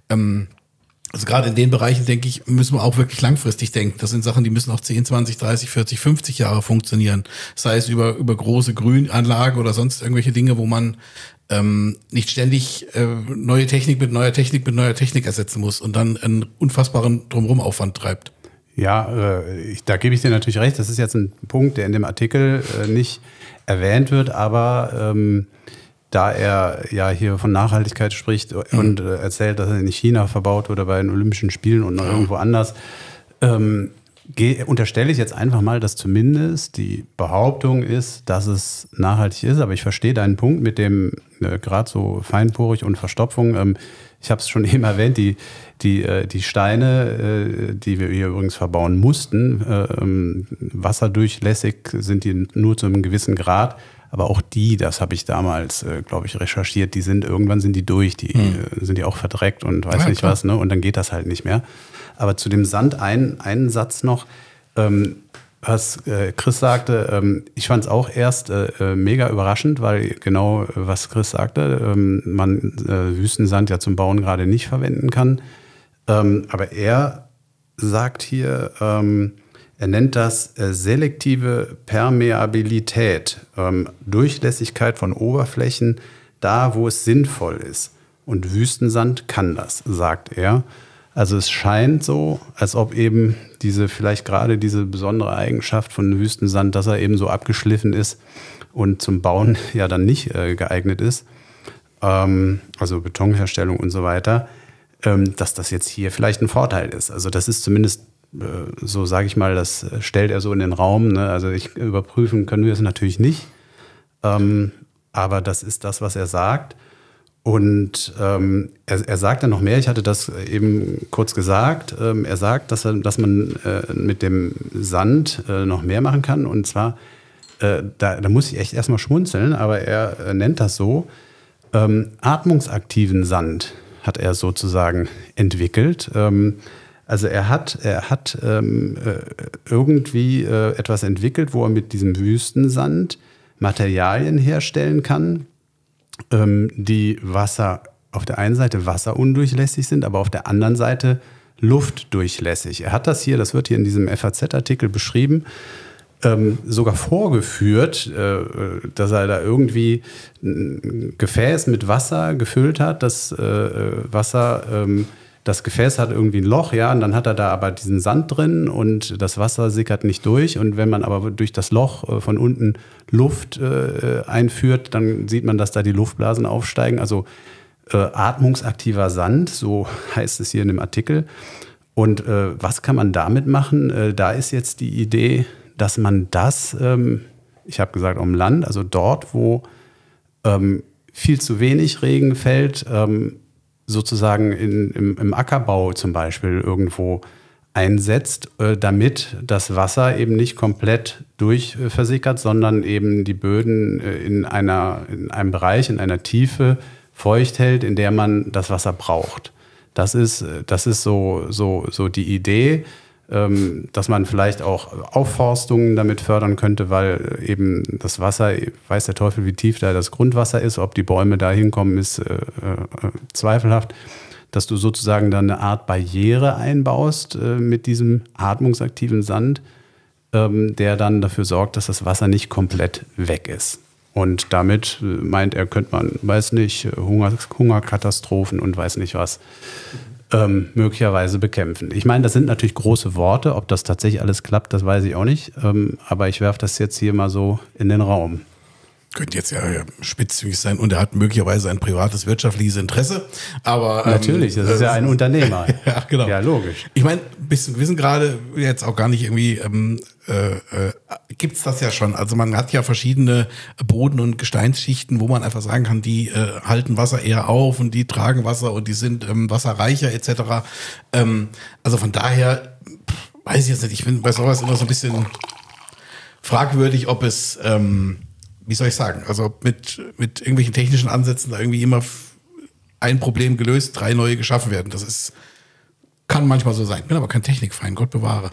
also gerade in den Bereichen, denke ich, müssen wir auch wirklich langfristig denken. Das sind Sachen, die müssen auch 10, 20, 30, 40, 50 Jahre funktionieren. Sei es über große Grünanlagen oder sonst irgendwelche Dinge, wo man nicht ständig neue Technik mit neuer Technik ersetzen muss und dann einen unfassbaren Drumherum-Aufwand treibt. Ja, da gebe ich dir natürlich recht. Das ist jetzt ein Punkt, der in dem Artikel nicht erwähnt wird, aber da er ja hier von Nachhaltigkeit spricht und erzählt, dass er in China verbaut oder bei den Olympischen Spielen und noch irgendwo anders, unterstelle ich jetzt einfach mal, dass zumindest die Behauptung ist, dass es nachhaltig ist. Aber ich verstehe deinen Punkt mit dem gerade so feinporig und Verstopfung. Ich habe es schon eben erwähnt, die Steine, die wir hier übrigens verbauen mussten, wasserdurchlässig sind die nur zu einem gewissen Grad. Aber auch das habe ich damals, glaube ich, recherchiert, irgendwann sind die durch, sind die auch verdreckt und weiß nicht was, ne? Und dann geht das halt nicht mehr. Aber zu dem Sand einen Satz noch, was Chris sagte, ich fand es auch erst mega überraschend, weil genau was Chris sagte, man Wüstensand ja zum Bauen gerade nicht verwenden kann. Aber er sagt hier, er nennt das selektive Permeabilität, Durchlässigkeit von Oberflächen, da wo es sinnvoll ist. Und Wüstensand kann das, sagt er. Also es scheint so, als ob eben vielleicht gerade diese besondere Eigenschaft von Wüstensand, dass er eben so abgeschliffen ist und zum Bauen ja dann nicht geeignet ist, also Betonherstellung und so weiter, dass das jetzt hier vielleicht ein Vorteil ist. Also das ist zumindest, so sage ich mal, das stellt er so in den Raum, ne? Also überprüfen können wir es natürlich nicht, aber das ist das, was er sagt. Und er sagt dann noch mehr, ich hatte das eben kurz gesagt, er sagt, dass man mit dem Sand noch mehr machen kann. Und zwar, da muss ich echt erstmal schmunzeln, aber er nennt das so, atmungsaktiven Sand hat er sozusagen entwickelt. Also er hat irgendwie etwas entwickelt, wo er mit diesem Wüstensand Materialien herstellen kann, die auf der einen Seite wasserundurchlässig sind, aber auf der anderen Seite luftdurchlässig. Er hat das wird hier in diesem FAZ-Artikel beschrieben, sogar vorgeführt, dass er da irgendwie ein Gefäß mit Wasser gefüllt hat. Das das Gefäß hat irgendwie ein Loch, ja, und dann hat er da aber diesen Sand drin und das Wasser sickert nicht durch. Und wenn man aber durch das Loch von unten Luft einführt, dann sieht man, dass da die Luftblasen aufsteigen. Also atmungsaktiver Sand, so heißt es hier in dem Artikel. Und was kann man damit machen? Da ist jetzt die Idee, dass man das, ich habe gesagt, am Land, also dort, wo viel zu wenig Regen fällt, sozusagen im Ackerbau zum Beispiel irgendwo einsetzt, damit das Wasser eben nicht komplett durchversickert, sondern eben die Böden in einem Bereich, in einer Tiefe feucht hält, in der man das Wasser braucht. Das ist so die Idee, dass man vielleicht auch Aufforstungen damit fördern könnte, weil eben das Wasser, weiß der Teufel, wie tief da das Grundwasser ist, ob die Bäume da hinkommen, ist zweifelhaft, dass du sozusagen dann eine Art Barriere einbaust mit diesem atmungsaktiven Sand, der dann dafür sorgt, dass das Wasser nicht komplett weg ist. Und damit meint er, könnte man, weiß nicht, Hungerkatastrophen und weiß nicht was, möglicherweise bekämpfen. Ich meine, das sind natürlich große Worte. Ob das tatsächlich alles klappt, das weiß ich auch nicht. Aber ich werfe das jetzt hier mal so in den Raum. Könnte jetzt ja spitzfindig sein und er hat möglicherweise ein privates wirtschaftliches Interesse. Aber natürlich, das ist ja ein Unternehmer. Ja, genau. Ja, logisch. Ich meine, wir wissen gerade jetzt auch gar nicht irgendwie, gibt's das ja schon. Also man hat ja verschiedene Boden- und Gesteinsschichten, wo man einfach sagen kann, die halten Wasser eher auf und die tragen Wasser und die sind wasserreicher etc. Also von daher weiß ich jetzt nicht. Ich finde bei sowas immer so ein bisschen fragwürdig, ob es wie soll ich sagen, also mit irgendwelchen technischen Ansätzen da irgendwie immer ein Problem gelöst, 3 neue geschaffen werden. Kann manchmal so sein. Bin aber kein Technikfeind, Gott bewahre.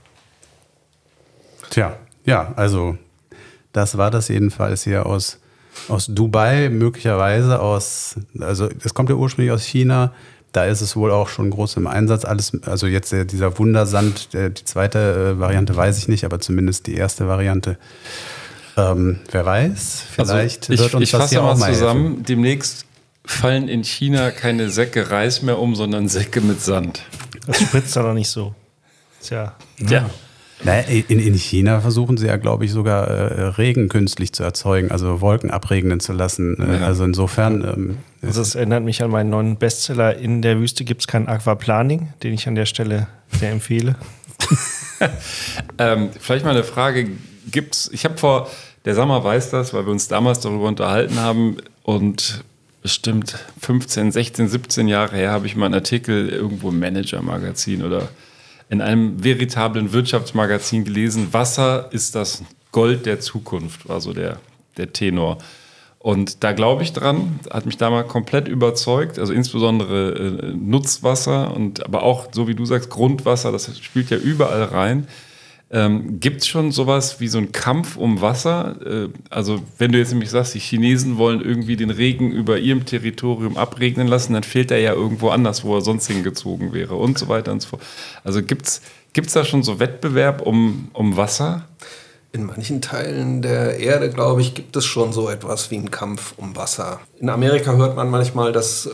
Tja, ja, also das war das jedenfalls hier aus Dubai, möglicherweise also das kommt ja ursprünglich aus China, da ist es wohl auch schon groß im Einsatz. Also jetzt dieser Wundersand, die zweite Variante weiß ich nicht, aber zumindest die erste Variante. Wer weiß, vielleicht wird uns das hier auch mal zusammen. helfen. Demnächst fallen in China keine Säcke Reis mehr um, sondern Säcke mit Sand. Das spritzt doch nicht so. Tja. Ja. Na, in China versuchen sie ja, glaube ich, sogar Regen künstlich zu erzeugen, also Wolken abregnen zu lassen. Ja. Also insofern. Also das erinnert mich an meinen neuen Bestseller In der Wüste gibt es kein Aquaplaning, den ich an der Stelle sehr empfehle. Vielleicht mal eine Frage. Der Sammer weiß das, weil wir uns damals darüber unterhalten haben und bestimmt 15, 16, 17 Jahre her habe ich mal einen Artikel irgendwo im Manager-Magazin oder in einem veritablen Wirtschaftsmagazin gelesen. Wasser ist das Gold der Zukunft, war so der Tenor. Und da glaube ich dran, hat mich damals komplett überzeugt, also insbesondere Nutzwasser und aber auch, so wie du sagst, Grundwasser, das spielt ja überall rein. Gibt es schon sowas wie so einen Kampf um Wasser? Also wenn du jetzt nämlich sagst, die Chinesen wollen irgendwie den Regen über ihrem Territorium abregnen lassen, dann fehlt er ja irgendwo anders, wo er sonst hingezogen wäre und so weiter und so fort. Also gibt's da schon so Wettbewerb um Wasser? In manchen Teilen der Erde, glaube ich, gibt es schon so etwas wie einen Kampf um Wasser. In Amerika hört man manchmal, dass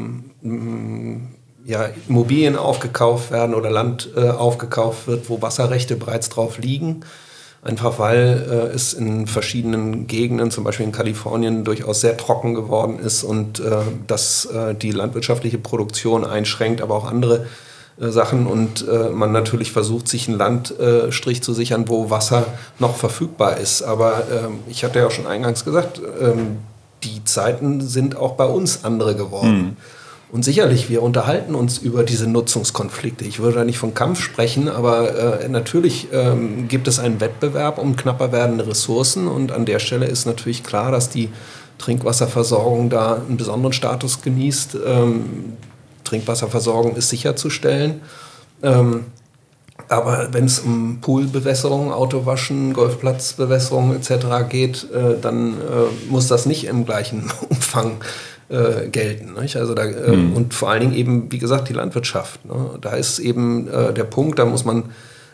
Immobilien aufgekauft werden oder Land aufgekauft wird, wo Wasserrechte bereits drauf liegen. Einfach weil es in verschiedenen Gegenden, zum Beispiel in Kalifornien, durchaus sehr trocken geworden ist und das die landwirtschaftliche Produktion einschränkt, aber auch andere Sachen. Und man natürlich versucht, sich einen Landstrich zu sichern, wo Wasser noch verfügbar ist. Aber ich hatte ja auch schon eingangs gesagt, die Zeiten sind auch bei uns andere geworden. Und sicherlich, wir unterhalten uns über diese Nutzungskonflikte. Ich würde da nicht von Kampf sprechen, aber natürlich gibt es einen Wettbewerb um knapper werdende Ressourcen. Und an der Stelle ist natürlich klar, dass die Trinkwasserversorgung da einen besonderen Status genießt. Trinkwasserversorgung ist sicherzustellen. Aber wenn es um Poolbewässerung, Autowaschen, Golfplatzbewässerung etc. geht, dann muss das nicht im gleichen Umfang gelten. Nicht? Also und vor allen Dingen eben, wie gesagt, die Landwirtschaft. Ne? Da ist eben der Punkt, da muss man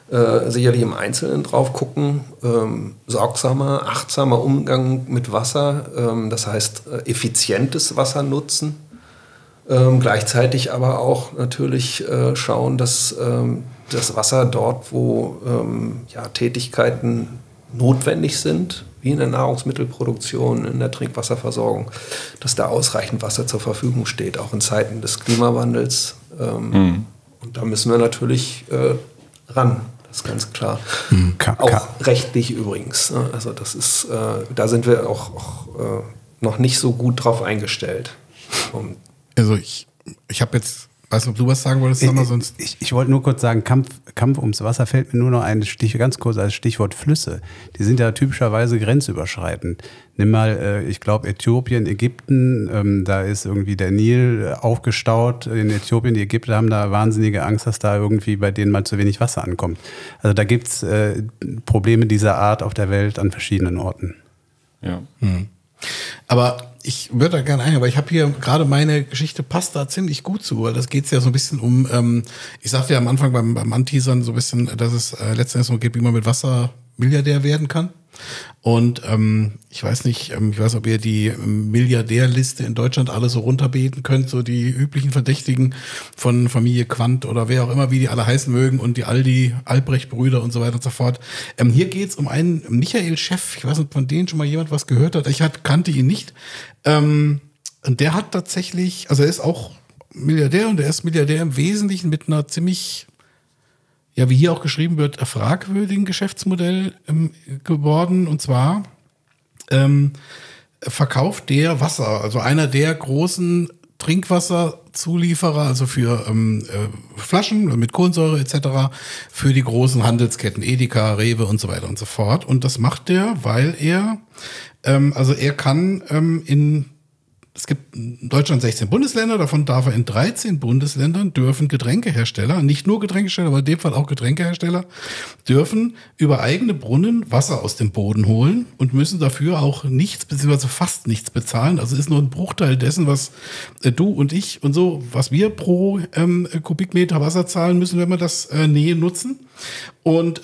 sicherlich im Einzelnen drauf gucken. Sorgsamer, achtsamer Umgang mit Wasser, das heißt effizientes Wasser nutzen. Gleichzeitig aber auch natürlich schauen, dass das Wasser dort, wo Tätigkeiten notwendig sind, wie in der Nahrungsmittelproduktion, in der Trinkwasserversorgung, dass da ausreichend Wasser zur Verfügung steht, auch in Zeiten des Klimawandels. Und da müssen wir natürlich ran, das ist ganz klar. Auch rechtlich übrigens. Also das ist, da sind wir auch noch nicht so gut drauf eingestellt. Also ich habe jetzt, weißt du, ob du was sagen wolltest, Sag mal, sonst. Ich wollte nur kurz sagen, Kampf ums Wasser fällt mir nur noch ein ganz kurz als Stichwort Flüsse. Die sind ja typischerweise grenzüberschreitend. Nimm mal, ich glaube, Äthiopien, Ägypten, da ist irgendwie der Nil aufgestaut in Äthiopien. Die Ägypter haben da wahnsinnige Angst, dass da irgendwie bei denen mal zu wenig Wasser ankommt. Also da gibt es Probleme dieser Art auf der Welt an verschiedenen Orten. Ja. Aber ich würde da gerne weil ich habe hier gerade meine Geschichte passt da ziemlich gut zu, weil das geht ja so ein bisschen um, ich sagte ja am Anfang beim Anteasern so ein bisschen, dass es letztendlich so geht, wie man mit Wasser Milliardär werden kann. Und ich weiß nicht, ob ihr die Milliardärliste in Deutschland alle so runterbeten könnt, so die üblichen Verdächtigen von Familie Quandt oder wer auch immer, wie die alle heißen mögen und die Aldi, Albrecht-Brüder und so weiter und so fort. Hier geht's um einen Michael Schäff, ich weiß nicht, von denen schon mal jemand was gehört hat, ich kannte ihn nicht. Und der hat tatsächlich, also er ist auch Milliardär und er ist Milliardär im Wesentlichen mit einer ziemlich, wie hier auch geschrieben wird, fragwürdigen Geschäftsmodell geworden. Und zwar verkauft der Wasser, also einer der großen Trinkwasserzulieferer, also für Flaschen mit Kohlensäure etc., für die großen Handelsketten, Edeka, Rewe und so weiter und so fort. Und das macht der, weil er kann es gibt in Deutschland 16 Bundesländer, davon darf er in 13 Bundesländern dürfen Getränkehersteller, nicht nur Getränkehersteller, aber in dem Fall auch Getränkehersteller, dürfen über eigene Brunnen Wasser aus dem Boden holen und müssen dafür auch nichts, beziehungsweise fast nichts bezahlen. Also ist nur ein Bruchteil dessen, was du und ich und so, was wir pro Kubikmeter Wasser zahlen müssen, wenn wir das nutzen. Und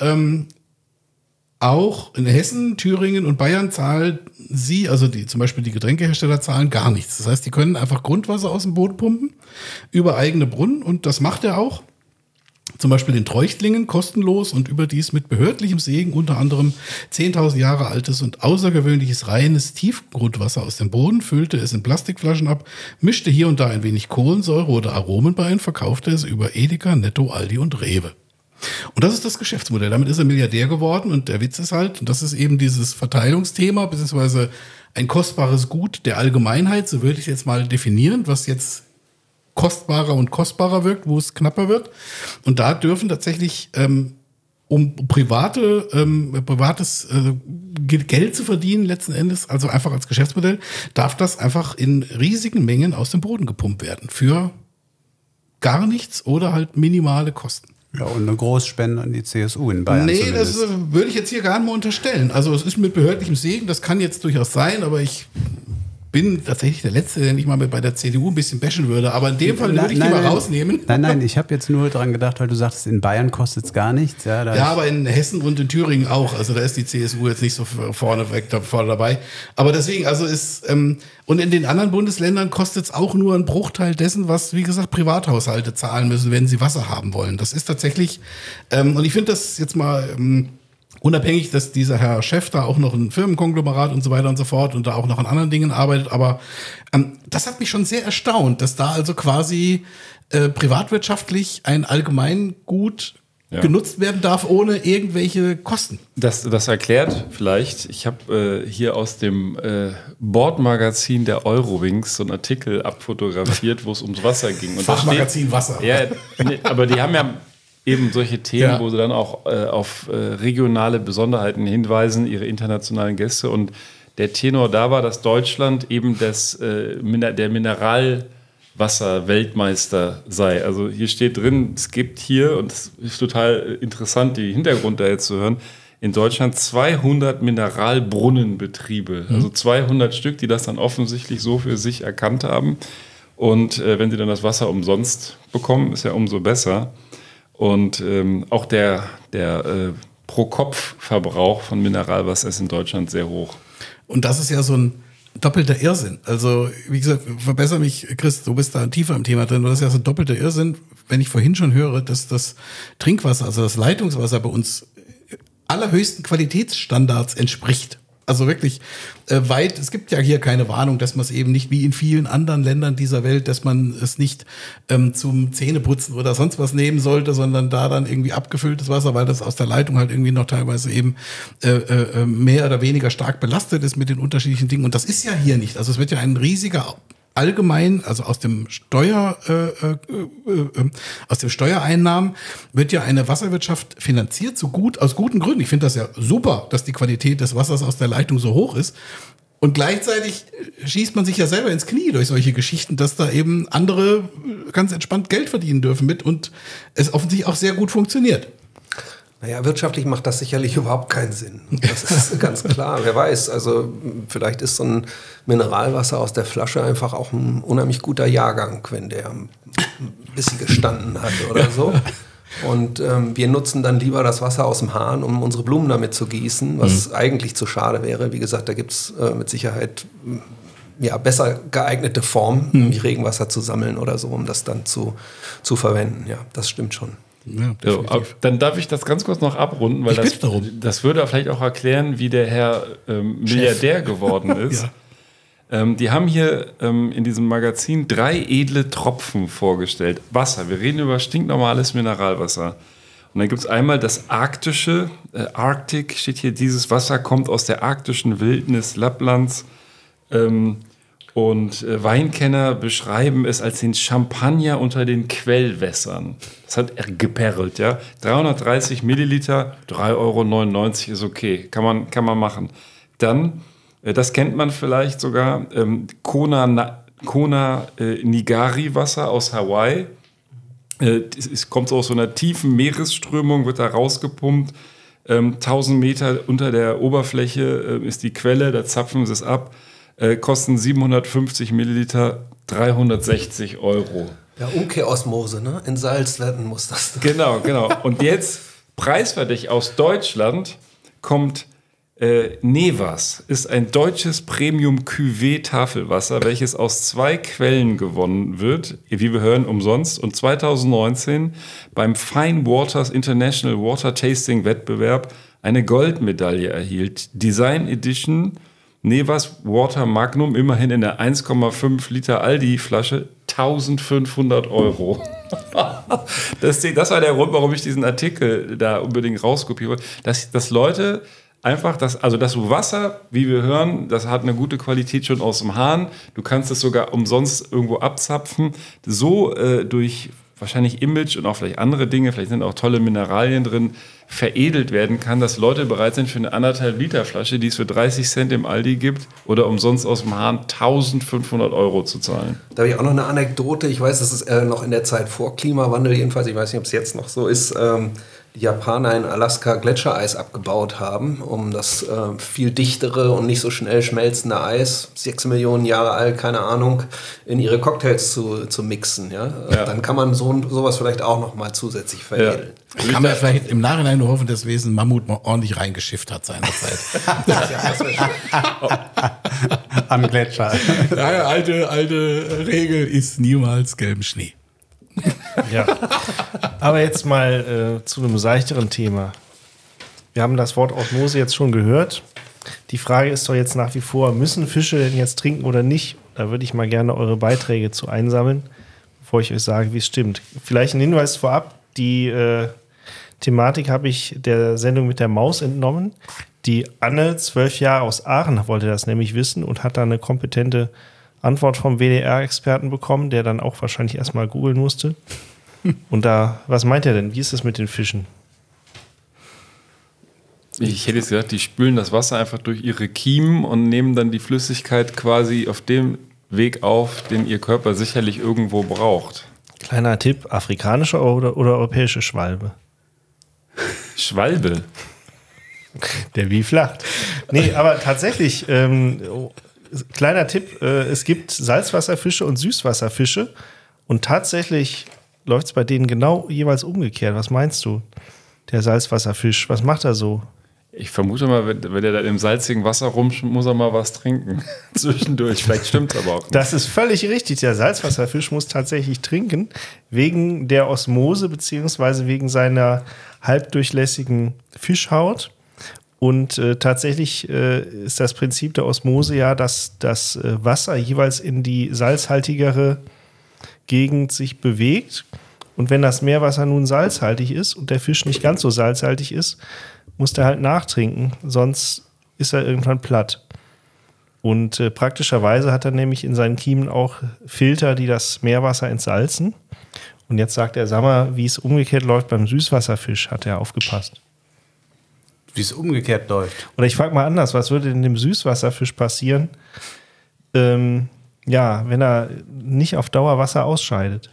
auch in Hessen, Thüringen und Bayern zahlen sie, also zum Beispiel die Getränkehersteller zahlen gar nichts. Das heißt, die können einfach Grundwasser aus dem Boden pumpen über eigene Brunnen und das macht er auch. Zum Beispiel in Treuchtlingen kostenlos und überdies mit behördlichem Segen, unter anderem 10.000 Jahre altes und außergewöhnliches reines Tiefgrundwasser aus dem Boden, füllte es in Plastikflaschen ab, mischte hier und da ein wenig Kohlensäure oder Aromen bei und verkaufte es über Edeka, Netto, Aldi und Rewe. Und das ist das Geschäftsmodell. Damit ist er Milliardär geworden und der Witz ist halt, und das ist eben dieses Verteilungsthema, beziehungsweise ein kostbares Gut der Allgemeinheit, so würde ich es jetzt mal definieren, was jetzt kostbarer und kostbarer wirkt, wo es knapper wird. Und da dürfen tatsächlich, um privates Geld zu verdienen, letzten Endes, also einfach als Geschäftsmodell, darf das einfach in riesigen Mengen aus dem Boden gepumpt werden. Für gar nichts oder halt minimale Kosten. Ja, und eine Großspende an die CSU in Bayern. Nee, zumindest. das würde ich jetzt hier gar nicht mal unterstellen. Also es ist mit behördlichem Segen, das kann jetzt durchaus sein, aber ich bin tatsächlich der Letzte, der nicht mal bei der CDU ein bisschen bashen würde. Aber in dem Fall würde ich die mal rausnehmen. Nein, ich habe jetzt nur dran gedacht, weil du sagtest, in Bayern kostet es gar nichts. Ja, aber in Hessen und in Thüringen auch. Also da ist die CSU jetzt nicht so vorne dabei. Aber deswegen, also und in den anderen Bundesländern kostet es auch nur einen Bruchteil dessen, was, wie gesagt, Privathaushalte zahlen müssen, wenn sie Wasser haben wollen. Das ist tatsächlich, und ich finde das jetzt mal unabhängig, dass dieser Herr Chef da auch noch ein Firmenkonglomerat und so weiter und so fort und da auch noch an anderen Dingen arbeitet, aber das hat mich schon sehr erstaunt, dass da also quasi privatwirtschaftlich ein Allgemeingut genutzt werden darf, ohne irgendwelche Kosten. Das erklärt vielleicht, ich habe hier aus dem Bordmagazin der Eurowings so einen Artikel abfotografiert, wo es ums Wasser ging. Und Fachmagazin Wasser. Ja, aber die haben ja eben solche Themen, wo sie dann auch auf regionale Besonderheiten hinweisen, ihre internationalen Gäste. Und der Tenor da war, dass Deutschland eben der Mineralwasser-Weltmeister sei. Also hier steht drin, es gibt hier, und es ist total interessant, die Hintergrund da jetzt zu hören, in Deutschland 200 Mineralbrunnenbetriebe. Also 200 Stück, die das dann offensichtlich so für sich erkannt haben. Und wenn sie dann das Wasser umsonst bekommen, ist ja umso besser. Und auch der Pro-Kopf-Verbrauch von Mineralwasser ist in Deutschland sehr hoch. Und das ist ja so ein doppelter Irrsinn. Also, wie gesagt, verbessere mich, Chris, du bist da tiefer im Thema drin. Das ist ja so ein doppelter Irrsinn, wenn ich vorhin schon höre, dass das Trinkwasser, also das Leitungswasser bei uns allerhöchsten Qualitätsstandards entspricht. Also wirklich weit, es gibt ja hier keine Warnung, dass man es eben nicht wie in vielen anderen Ländern dieser Welt, dass man es nicht zum Zähneputzen oder sonst was nehmen sollte, sondern da dann irgendwie abgefülltes Wasser, weil das aus der Leitung halt irgendwie noch teilweise eben mehr oder weniger stark belastet ist mit den unterschiedlichen Dingen. Und das ist ja hier nicht. Also es wird ja ein riesiger allgemein, also aus dem Steuereinnahmen wird ja eine Wasserwirtschaft finanziert, aus guten Gründen. Ich finde das ja super, dass die Qualität des Wassers aus der Leitung so hoch ist. Und gleichzeitig schießt man sich ja selber ins Knie durch solche Geschichten, dass da eben andere ganz entspannt Geld verdienen dürfen mit und es offensichtlich auch sehr gut funktioniert. Naja, wirtschaftlich macht das sicherlich überhaupt keinen Sinn. Das ist ganz klar. Wer weiß, also vielleicht ist so ein Mineralwasser aus der Flasche einfach auch ein unheimlich guter Jahrgang, wenn der ein bisschen gestanden hat oder so. Und wir nutzen dann lieber das Wasser aus dem Hahn, um unsere Blumen damit zu gießen, was eigentlich zu schade wäre. Wie gesagt, da gibt es mit Sicherheit besser geeignete Formen, wie Regenwasser zu sammeln oder so, um das dann zu verwenden. Ja, das stimmt schon. Ja, so, dann darf ich das ganz kurz noch abrunden, weil das würde vielleicht auch erklären, wie der Herr Milliardär geworden ist. Ja. Die haben hier in diesem Magazin 3 edle Tropfen vorgestellt. Wasser, wir reden über stinknormales Mineralwasser. Und dann gibt es einmal das arktische, Arctic steht hier, dieses Wasser kommt aus der arktischen Wildnis Lapplands. Und Weinkenner beschreiben es als den Champagner unter den Quellwässern. Das hat geperlt, ja. 330 Milliliter, 3,99 € ist okay, kann man machen. Dann, das kennt man vielleicht sogar, Kona Nigari Wasser aus Hawaii. Es kommt aus so einer tiefen Meeresströmung, wird da rausgepumpt. 1000 Meter unter der Oberfläche ist die Quelle, da zapfen sie es ab. Kosten 750 Milliliter, 360 €. Ja, Umkehrosmose, ne? In Salzwerten muss das. Genau. Und jetzt, preiswertig aus Deutschland, kommt Nevas. Ist ein deutsches Premium-Cuvée-Tafelwasser, welches aus 2 Quellen gewonnen wird, wie wir hören, umsonst. Und 2019 beim Fine Waters International Water Tasting Wettbewerb eine Goldmedaille erhielt. Design Edition Nevas Water Magnum, immerhin in der 1,5 Liter Aldi-Flasche, 1.500 €. Das war der Grund, warum ich diesen Artikel da unbedingt rauskopiere. Dass Leute einfach, das Wasser, wie wir hören, das hat eine gute Qualität schon aus dem Hahn. Du kannst es sogar umsonst irgendwo abzapfen. So durch wahrscheinlich Image und auch vielleicht andere Dinge, vielleicht sind auch tolle Mineralien drin, veredelt werden kann, dass Leute bereit sind für eine 1,5 Liter Flasche, die es für 30 Cent im Aldi gibt oder umsonst aus dem Hahn 1.500 € zu zahlen. Da habe ich auch noch eine Anekdote. Ich weiß, das ist noch in der Zeit vor Klimawandel jedenfalls. Ich weiß nicht, ob es jetzt noch so ist. Die Japaner in Alaska Gletschereis abgebaut haben, um das viel dichtere und nicht so schnell schmelzende Eis, 6 Millionen Jahre alt, keine Ahnung, in ihre Cocktails zu mixen. Ja? Dann kann man sowas vielleicht auch noch mal zusätzlich veredeln. Ja. Kann man vielleicht im Nachhinein nur hoffen, dass Wesen Mammut mal ordentlich reingeschifft hat seinerzeit. Am Gletscher. Ja, alte Regel ist niemals gelben Schnee. Ja, aber jetzt mal zu einem seichteren Thema. Wir haben das Wort Osmose jetzt schon gehört. Die Frage ist doch jetzt nach wie vor, müssen Fische denn jetzt trinken oder nicht? Da würde ich mal gerne eure Beiträge zu einsammeln, bevor ich euch sage, wie es stimmt. Vielleicht ein Hinweis vorab, die Thematik habe ich der Sendung mit der Maus entnommen. Die Anne, 12 Jahre aus Aachen, wollte das nämlich wissen und hat da eine kompetente Antwort vom WDR-Experten bekommen, der dann auch wahrscheinlich erstmal googeln musste. Und da, was meint er denn? Wie ist es mit den Fischen? Ich hätte jetzt gesagt, die spülen das Wasser einfach durch ihre Kiemen und nehmen dann die Flüssigkeit quasi auf dem Weg auf, den ihr Körper sicherlich irgendwo braucht. Kleiner Tipp, afrikanische oder europäische Schwalbe? Schwalbe? Der wie flacht. Nee, aber tatsächlich, kleiner Tipp, es gibt Salzwasserfische und Süßwasserfische und tatsächlich läuft es bei denen genau jeweils umgekehrt. Was meinst du? Der Salzwasserfisch, was macht er so? Ich vermute mal, wenn er da im salzigen Wasser rumschwimmt, muss er mal was trinken. Zwischendurch. Vielleicht stimmt es aber auch nicht. Das ist völlig richtig. Der Salzwasserfisch muss tatsächlich trinken, wegen der Osmose beziehungsweise wegen seiner halbdurchlässigen Fischhaut. Und tatsächlich ist das Prinzip der Osmose ja, dass das Wasser jeweils in die salzhaltigere Gegend sich bewegt. Und wenn das Meerwasser nun salzhaltig ist und der Fisch nicht ganz so salzhaltig ist, muss der halt nachtrinken, sonst ist er irgendwann platt. Und praktischerweise hat er nämlich in seinen Kiemen auch Filter, die das Meerwasser entsalzen. Und jetzt sagt er, sag mal, wie es umgekehrt läuft beim Süßwasserfisch, hat er aufgepasst. Wie es umgekehrt läuft. Oder ich frage mal anders, was würde denn dem Süßwasserfisch passieren, wenn er nicht auf Dauer Wasser ausscheidet?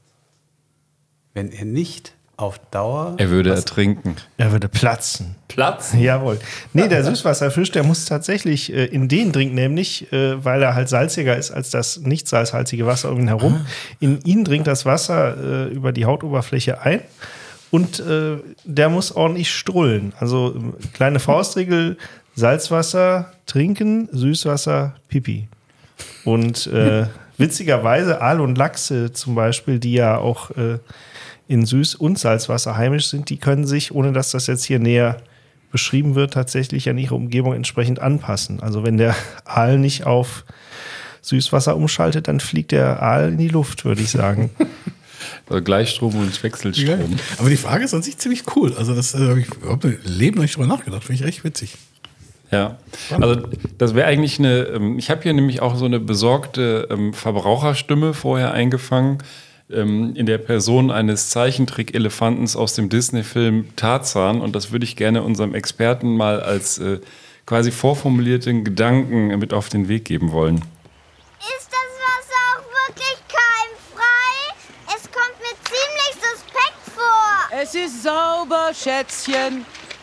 Wenn er nicht auf Dauer... Er würde ertrinken. Er würde platzen. Platzen? Jawohl. Nee, der Süßwasserfisch, der muss tatsächlich in den trinken, nämlich, weil er halt salziger ist als das nicht salzhaltige Wasser um ihn herum. In ihn dringt das Wasser über die Hautoberfläche ein und der muss ordentlich strullen. Also kleine Faustregel, Salzwasser trinken, Süßwasser Pipi. Und witzigerweise Aal und Lachse zum Beispiel, die ja auch in Süß- und Salzwasser heimisch sind, die können sich, ohne dass das jetzt hier näher beschrieben wird, tatsächlich an ihre Umgebung entsprechend anpassen. Also wenn der Aal nicht auf Süßwasser umschaltet, dann fliegt der Aal in die Luft, würde ich sagen. Also Gleichstrom und Wechselstrom. Ja. Aber die Frage ist an sich ziemlich cool. Also das habe ich überhaupt im Leben noch nicht drüber nachgedacht. Finde ich echt witzig. Ja, also das wäre eigentlich ich habe hier nämlich auch so eine besorgte Verbraucherstimme vorher eingefangen, in der Person eines Zeichentrick-Elefantens aus dem Disney-Film Tarzan, und das würde ich gerne unserem Experten mal als quasi vorformulierten Gedanken mit auf den Weg geben wollen. Ist das Wasser auch wirklich keimfrei? Es kommt mir ziemlich suspekt vor. Es ist sauber, Schätzchen.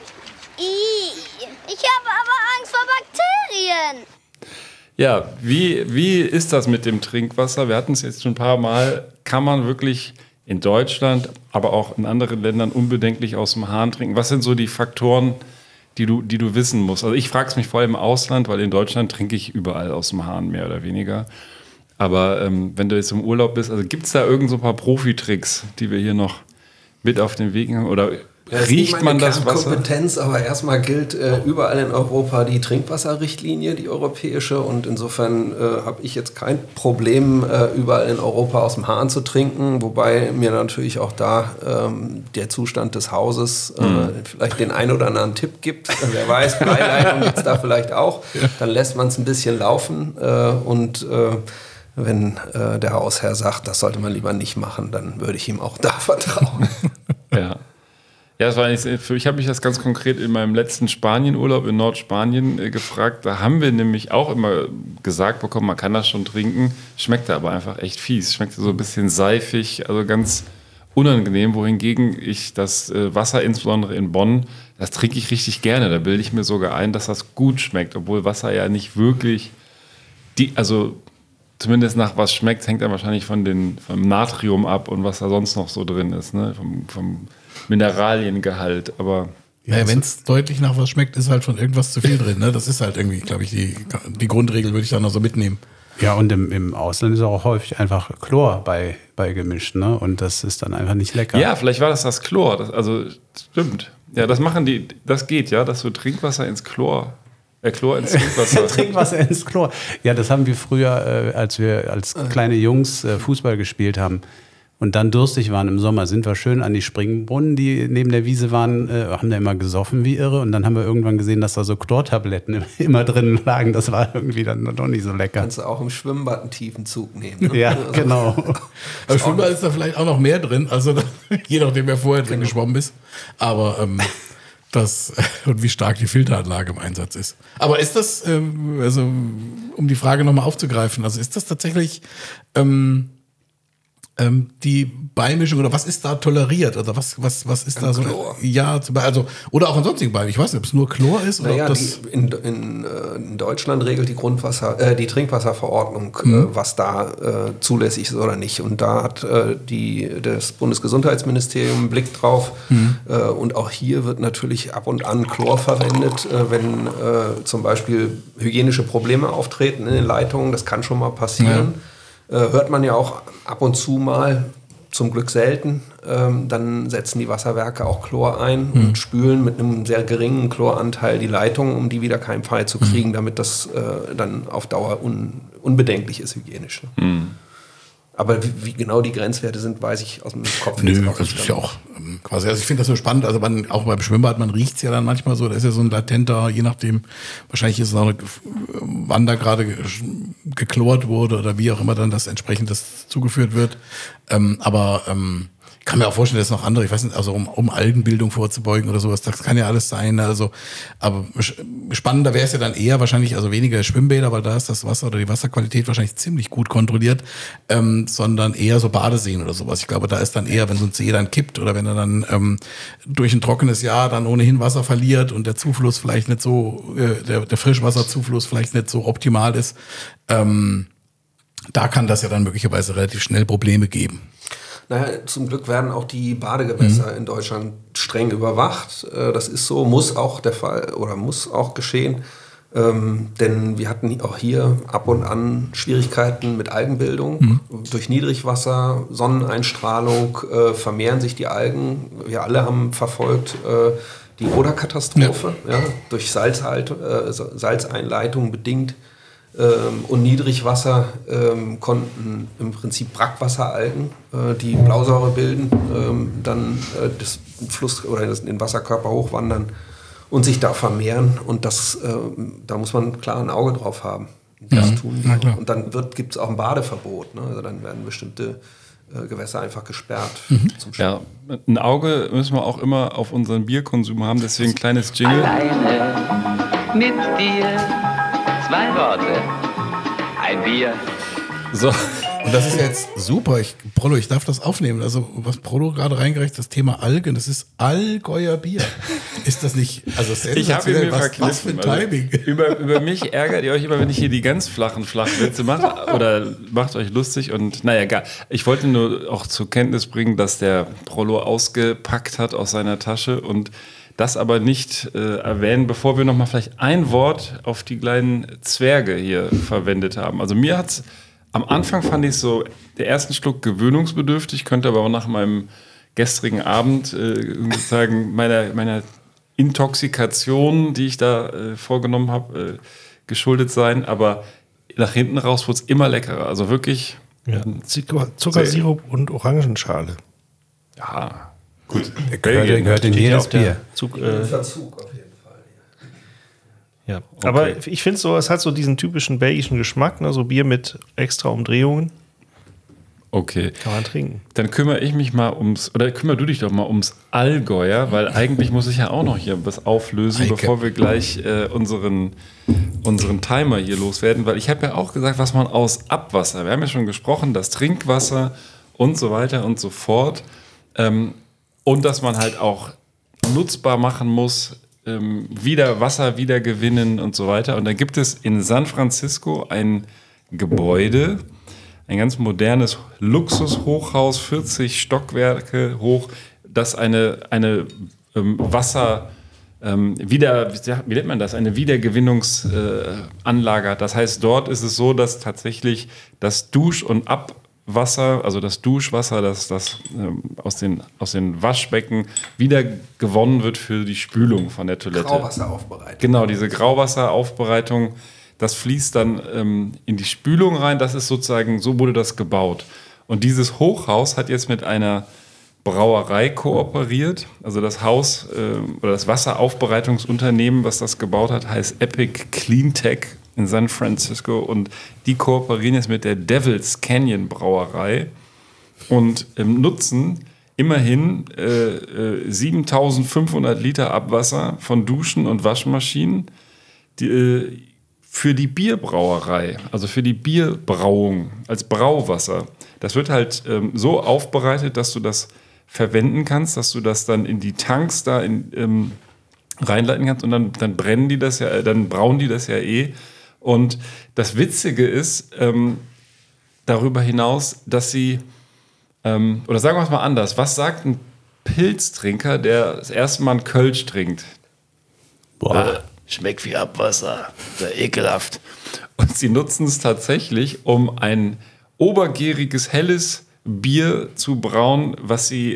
Ich habe aber Angst vor Bakterien. Ja, wie ist das mit dem Trinkwasser? Wir hatten es jetzt schon ein paar Mal. Kann man wirklich in Deutschland, aber auch in anderen Ländern unbedenklich aus dem Hahn trinken? Was sind so die Faktoren, die du wissen musst? Also ich frage es mich vor allem im Ausland, weil in Deutschland trinke ich überall aus dem Hahn, mehr oder weniger. Aber wenn du jetzt im Urlaub bist, also gibt es da irgend so ein paar Profitricks, die wir hier noch mit auf den Weg haben? Oder riecht man das Wasser? Kompetenz, aber erstmal gilt überall in Europa die Trinkwasserrichtlinie, die europäische, und insofern habe ich jetzt kein Problem, überall in Europa aus dem Hahn zu trinken, wobei mir natürlich auch da der Zustand des Hauses vielleicht den einen oder anderen Tipp gibt. Wer weiß, Beileitung gibt es da vielleicht auch. Dann lässt man es ein bisschen laufen und wenn der Hausherr sagt, das sollte man lieber nicht machen, dann würde ich ihm auch da vertrauen. Ja. Ja, ich habe mich das ganz konkret in meinem letzten Spanienurlaub in Nordspanien gefragt. Da haben wir nämlich auch immer gesagt bekommen, man kann das schon trinken. Schmeckte aber einfach echt fies. Schmeckte so ein bisschen seifig, also ganz unangenehm. Wohingegen ich das Wasser, insbesondere in Bonn, das trinke ich richtig gerne. Da bilde ich mir sogar ein, dass das gut schmeckt. Obwohl Wasser ja nicht wirklich, also zumindest nach was schmeckt, hängt dann wahrscheinlich vom Natrium ab und was da sonst noch so drin ist, ne? Vom Mineraliengehalt, aber... Ja, wenn es deutlich nach was schmeckt, ist halt von irgendwas zu viel drin, ne? Das ist halt irgendwie, glaube ich, die Grundregel würde ich dann noch so mitnehmen. Ja, und im Ausland ist auch häufig einfach Chlor bei gemischt, ne? Und das ist dann einfach nicht lecker. Ja, vielleicht war das Chlor, also stimmt. Ja, das geht, ja, dass du Trinkwasser ins Chlor ins Trinkwasser. Trinkwasser ins Chlor. Ja, das haben wir früher, als wir als kleine Jungs Fußball gespielt haben und dann durstig waren im Sommer, sind wir schön an die Springbrunnen, die neben der Wiese waren, haben da immer gesoffen wie irre, und dann haben wir irgendwann gesehen, dass da so Chlortabletten immer drin lagen. Das war irgendwie dann doch nicht so lecker. Kannst du auch im Schwimmbad einen tiefen Zug nehmen. Ne? Ja, genau. Aber im Schwimmbad ist da vielleicht auch noch mehr drin, also je nachdem, wer vorher drin geschwommen ist. Aber und wie stark die Filteranlage im Einsatz ist. Aber ist das, also um die Frage nochmal aufzugreifen, also ist das tatsächlich die Beimischung oder was ist da toleriert oder was ist da so? Chlor. Ja, also oder auch an sonstigen Beimischungen. Ich weiß nicht, ob es nur Chlor ist oder ob das in Deutschland regelt die Trinkwasserverordnung, was da zulässig ist oder nicht. Und da hat das Bundesgesundheitsministerium einen Blick drauf. Und auch hier wird natürlich ab und an Chlor verwendet, wenn zum Beispiel hygienische Probleme auftreten in den Leitungen. Das kann schon mal passieren. Hört man ja auch ab und zu mal, zum Glück selten. Dann setzen die Wasserwerke auch Chlor ein und spülen mit einem sehr geringen Chloranteil die Leitungen, um die wieder keimfrei zu kriegen, damit das dann auf Dauer unbedenklich ist hygienisch. Aber wie genau die Grenzwerte sind, weiß ich aus dem Kopf nicht. Nö, das ist ja auch quasi, also ich finde das so spannend, also auch beim Schwimmbad, man riecht es ja dann manchmal so, da ist ja so ein latenter, je nachdem, wahrscheinlich ist es auch, wann da gerade geklort wurde oder wie auch immer dann das entsprechend das zugeführt wird. Ich kann mir auch vorstellen, dass noch andere, ich weiß nicht, also um Algenbildung vorzubeugen oder sowas, das kann ja alles sein. Also, aber spannender wäre es ja dann eher wahrscheinlich, also weniger Schwimmbäder, weil da ist das Wasser oder die Wasserqualität wahrscheinlich ziemlich gut kontrolliert, sondern eher so Badeseen oder sowas. Ich glaube, da ist dann eher, wenn so ein See dann kippt oder wenn er dann durch ein trockenes Jahr dann ohnehin Wasser verliert und der Zufluss vielleicht nicht so, der Frischwasserzufluss vielleicht nicht so optimal ist, da kann das ja dann möglicherweise relativ schnell Probleme geben. Naja, zum Glück werden auch die Badegewässer in Deutschland streng überwacht. Das ist so, muss auch der Fall oder muss auch geschehen. Denn wir hatten auch hier ab und an Schwierigkeiten mit Algenbildung. Durch Niedrigwasser, Sonneneinstrahlung vermehren sich die Algen. Wir alle haben verfolgt die Oder-Katastrophe, durch Salzeinleitung bedingt. Und Niedrigwasser konnten im Prinzip Brackwasseralgen, die Blausäure bilden, dann das Fluss oder den Wasserkörper hochwandern und sich da vermehren. Und da muss man klar ein Auge drauf haben. Das tun wir. Und dann gibt es auch ein Badeverbot. Ne? Also dann werden bestimmte Gewässer einfach gesperrt. Zum Ja, ein Auge müssen wir auch immer auf unseren Bierkonsum haben, deswegen ein kleines Jingle. Alleine mit dir. 2 Worte. Ein Bier. So. Und das ist jetzt super. Prollo, ich darf das aufnehmen. Also, was Prollo gerade reingereicht, das Thema Algen, das ist Allgäuer Bier. Ist das nicht, also ich habe mir was für ein Timing. Also, über mich ärgert ihr euch immer, wenn ich hier die ganz flachen Flachwitze mache oder macht euch lustig und naja, egal. Ich wollte nur auch zur Kenntnis bringen, dass der Prollo ausgepackt hat aus seiner Tasche und das aber nicht erwähnen, bevor wir nochmal vielleicht ein Wort auf die kleinen Zwerge hier verwendet haben. Also mir hat's am Anfang fand ich so der ersten Schluck gewöhnungsbedürftig, könnte aber auch nach meinem gestrigen Abend sozusagen meiner Intoxikation, die ich da vorgenommen habe, geschuldet sein. Aber nach hinten raus wurde es immer leckerer. Also wirklich Zuckersirup und Orangenschale. Ja. Gut, gehört in jedes Bier. Verzug auf jeden Fall. Ja. Okay. Aber ich finde so, es hat so diesen typischen belgischen Geschmack, ne? So Bier mit extra Umdrehungen. Okay. Kann man trinken. Dann kümmere ich mich mal kümmere du dich doch mal ums Allgäuer, weil eigentlich muss ich ja auch noch hier was auflösen, bevor wir gleich unseren Timer hier loswerden, weil ich habe ja auch gesagt, was man aus Abwasser, wir haben ja schon gesprochen, das Trinkwasser und so weiter und so fort, und dass man halt auch nutzbar machen muss, Wasser wieder gewinnen und so weiter. Und da gibt es in San Francisco ein Gebäude, ein ganz modernes Luxushochhaus, 40 Stockwerke hoch, das eine Wasser wie nennt man das? Eine Wiedergewinnungsanlage hat. Das heißt, dort ist es so, dass tatsächlich das Dusch- und Abwasser, also das Duschwasser, das aus den Waschbecken wieder gewonnen wird für die Spülung von der Toilette. Grauwasseraufbereitung. Genau, diese Grauwasseraufbereitung, das fließt dann in die Spülung rein. Das ist sozusagen, so wurde das gebaut. Und dieses Hochhaus hat jetzt mit einer Brauerei kooperiert. Also das Haus oder das Wasseraufbereitungsunternehmen, was das gebaut hat, heißt Epic Cleantech in San Francisco. Und die kooperieren jetzt mit der Devil's Canyon Brauerei und nutzen immerhin 7.500 Liter Abwasser von Duschen und Waschmaschinen für die Bierbrauerei, also für die Bierbrauung als Brauwasser. das wird halt so aufbereitet, dass du das verwenden kannst, dass du das dann in die Tanks da reinleiten kannst und dann brennen die das ja, dann brauen die das ja eh. Und das Witzige ist darüber hinaus, dass sie, oder sagen wir es mal anders, was sagt ein Pilztrinker, der das erste Mal einen Kölsch trinkt? Boah, schmeckt wie Abwasser, sehr ekelhaft. Und sie nutzen es tatsächlich, um ein obergäriges, helles Bier zu brauen, was sie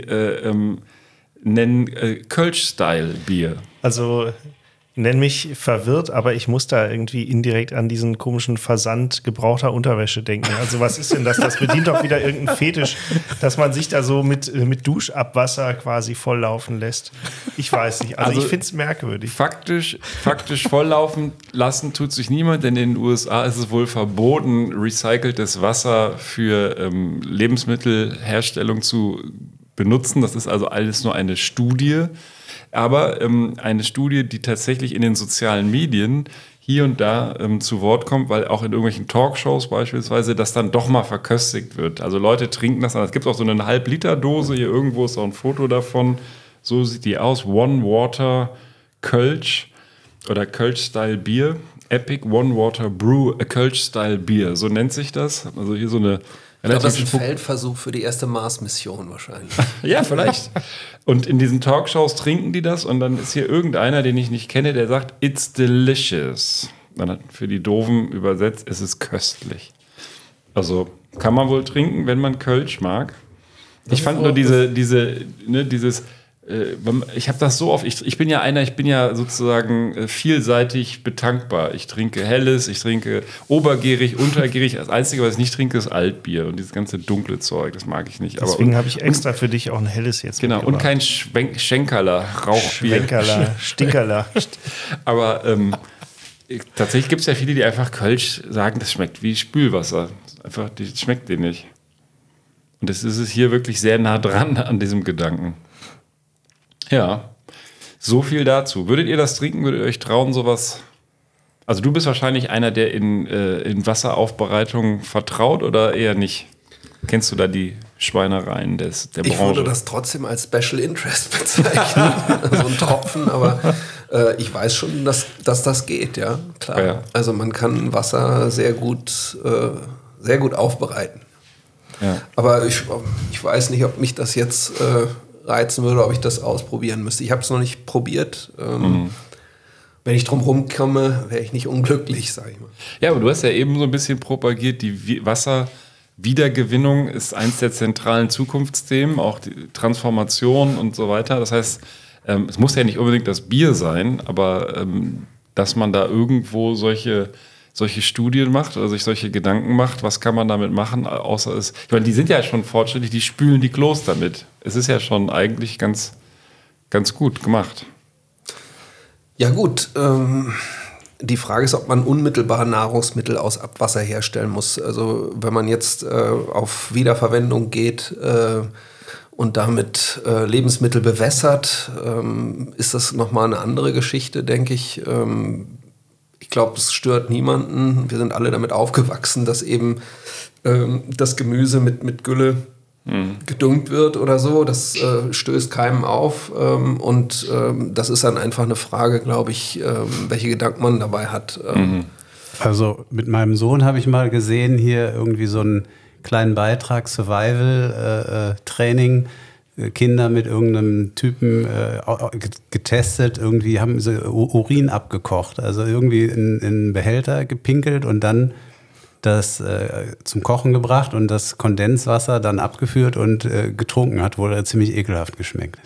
nennen Kölsch-Style-Bier. Also nenn mich verwirrt, aber ich muss da irgendwie indirekt an diesen komischen Versand gebrauchter Unterwäsche denken. Also was ist denn das? Das bedient doch wieder irgendeinen Fetisch, dass man sich da so mit Duschabwasser quasi volllaufen lässt. Ich weiß nicht. Also ich finde es merkwürdig. Faktisch volllaufen lassen tut sich niemand, denn in den USA ist es wohl verboten, recyceltes Wasser für Lebensmittelherstellung zu benutzen. Das ist also alles nur eine Studie. Aber eine Studie, die tatsächlich in den sozialen Medien hier und da zu Wort kommt, weil auch in irgendwelchen Talkshows beispielsweise das dann doch mal verköstigt wird. Also Leute trinken das an. Es gibt auch so eine 1,5-Liter-Dose, hier irgendwo ist auch ein Foto davon. So sieht die aus. One Water Kölsch oder Kölsch-Style Bier. Epic One Water Brew, a Kölsch-Style Bier. So nennt sich das. Also hier so eine... Ich glaube, das ist ein Feldversuch für die erste Mars-Mission wahrscheinlich. Ja, vielleicht. Und in diesen Talkshows trinken die das und dann ist hier irgendeiner, den ich nicht kenne, der sagt, it's delicious. Dann hat für die Doofen übersetzt, es ist köstlich. Also kann man wohl trinken, wenn man Kölsch mag. Ich fand nur dieses ich habe das so oft, ich bin ja sozusagen vielseitig betankbar. Ich trinke Helles, ich trinke obergärig, untergärig. Das Einzige, was ich nicht trinke, ist Altbier und dieses ganze dunkle Zeug, das mag ich nicht. Deswegen habe ich extra für dich auch ein Helles jetzt mitgebracht. Und kein Schenkerler, Rauchbier. Schwenkerler, Stinkerler. Aber tatsächlich gibt es ja viele, die einfach Kölsch sagen, das schmeckt wie Spülwasser. Einfach, das schmeckt denen nicht. Und das ist es hier wirklich sehr nah dran an diesem Gedanken. Ja, so viel dazu. Würdet ihr das trinken? Würdet ihr euch trauen, sowas? Also du bist wahrscheinlich einer, der in Wasseraufbereitung vertraut oder eher nicht? Kennst du da die Schweinereien der Branche? Ich würde das trotzdem als Special Interest bezeichnen. So ein Tropfen, aber ich weiß schon, dass das geht, ja, klar. Ja. Also man kann Wasser sehr gut aufbereiten. Ja. Aber ich weiß nicht, ob mich das jetzt reizen würde, ob ich das ausprobieren müsste. Ich habe es noch nicht probiert. Wenn ich drum rumkomme, wäre ich nicht unglücklich, sage ich mal. Ja, aber du hast ja eben so ein bisschen propagiert, die Wasserwiedergewinnung ist eins der zentralen Zukunftsthemen, auch die Transformation und so weiter. Das heißt, es muss ja nicht unbedingt das Bier sein, aber dass man da irgendwo solche Studien macht oder sich solche Gedanken macht, was kann man damit machen, außer ich meine, die sind ja schon fortschrittlich, die spülen die Klos damit. Es ist ja schon eigentlich ganz, ganz gut gemacht. Ja gut, die Frage ist, ob man unmittelbar Nahrungsmittel aus Abwasser herstellen muss. Also wenn man jetzt auf Wiederverwendung geht und damit Lebensmittel bewässert, ist das nochmal eine andere Geschichte, denke ich. Ich glaube, es stört niemanden. Wir sind alle damit aufgewachsen, dass eben das Gemüse mit Gülle gedüngt wird oder so. Das stößt keinem auf. Und das ist dann einfach eine Frage, glaube ich, welche Gedanken man dabei hat. Also mit meinem Sohn habe ich mal gesehen, hier irgendwie so einen kleinen Beitrag, Survival-Training. Kinder mit irgendeinem Typen getestet, irgendwie haben sie Urin abgekocht, also irgendwie in einen Behälter gepinkelt und dann das zum Kochen gebracht und das Kondenswasser dann abgeführt und getrunken, hat wohl ziemlich ekelhaft geschmeckt.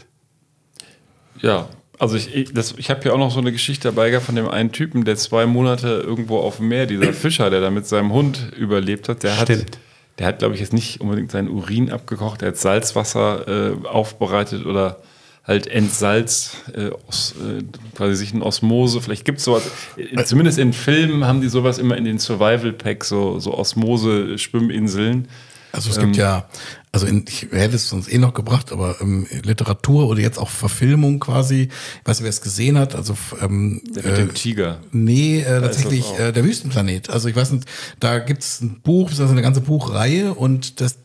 Ja, also ich habe hier auch noch so eine Geschichte dabei gehabt von dem einen Typen, der 2 Monate irgendwo auf dem Meer, dieser Fischer, der da mit seinem Hund überlebt hat, der hat, glaube ich, jetzt nicht unbedingt seinen Urin abgekocht, der hat Salzwasser aufbereitet oder halt entsalzt, quasi sich in Osmose, vielleicht gibt es sowas, zumindest in Filmen haben die sowas immer in den Survival-Packs, so Osmose-Schwimminseln. Also es gibt ja also ich hätte es sonst noch gebracht, aber Literatur oder jetzt auch Verfilmung quasi, ich weiß nicht, wer es gesehen hat, also mit dem Tiger. Nee, tatsächlich der Wüstenplanet. Also ich weiß nicht, da gibt es ein Buch, das ist eine ganze Buchreihe und das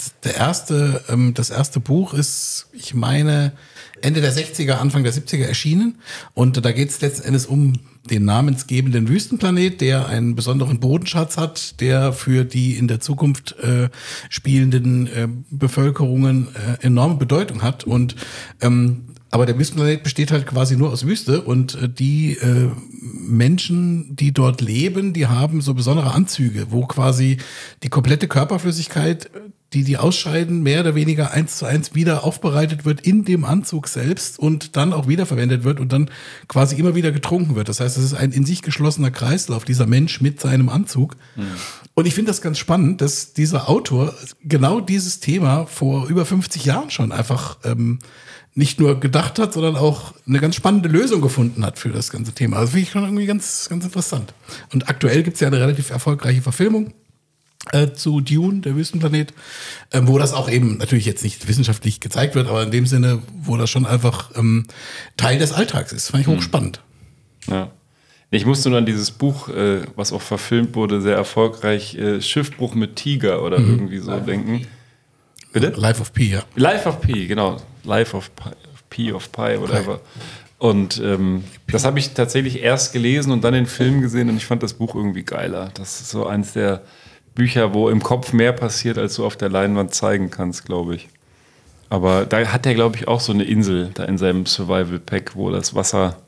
erste Buch ist, ich meine, Ende der 60er, Anfang der 70er erschienen und da geht es letzten Endes um den namensgebenden Wüstenplanet, der einen besonderen Bodenschatz hat, der für die in der Zukunft spielenden Bevölkerungen enorme Bedeutung hat. Und aber der Wüstenplanet besteht halt quasi nur aus Wüste und die Menschen, die dort leben, die haben so besondere Anzüge, wo quasi die komplette Körperflüssigkeit, die ausscheiden, mehr oder weniger 1:1 wieder aufbereitet wird in dem Anzug selbst und dann auch wiederverwendet wird und dann quasi immer wieder getrunken wird. Das heißt, es ist ein in sich geschlossener Kreislauf, dieser Mensch mit seinem Anzug. Mhm. Und ich finde das ganz spannend, dass dieser Autor genau dieses Thema vor über 50 Jahren schon einfach nicht nur gedacht hat, sondern auch eine ganz spannende Lösung gefunden hat für das ganze Thema. Also finde ich schon irgendwie ganz, ganz interessant. Und aktuell gibt es ja eine relativ erfolgreiche Verfilmung zu Dune, der Wüstenplanet, wo das auch eben natürlich jetzt nicht wissenschaftlich gezeigt wird, aber in dem Sinne, wo das schon einfach Teil des Alltags ist. Fand ich hochspannend. Ja. Ich musste nur an dieses Buch, was auch verfilmt wurde, sehr erfolgreich, Schiffbruch mit Tiger oder irgendwie so denken. Bitte? Life of Pi, ja. Life of Pi, genau. Life of Pi, whatever. Und das habe ich tatsächlich erst gelesen und dann den Film gesehen und ich fand das Buch irgendwie geiler. Das ist so eins der Bücher, wo im Kopf mehr passiert, als du auf der Leinwand zeigen kannst, glaube ich. Aber da hat er, glaube ich, auch so eine Insel da in seinem Survival-Pack, wo das Wasser,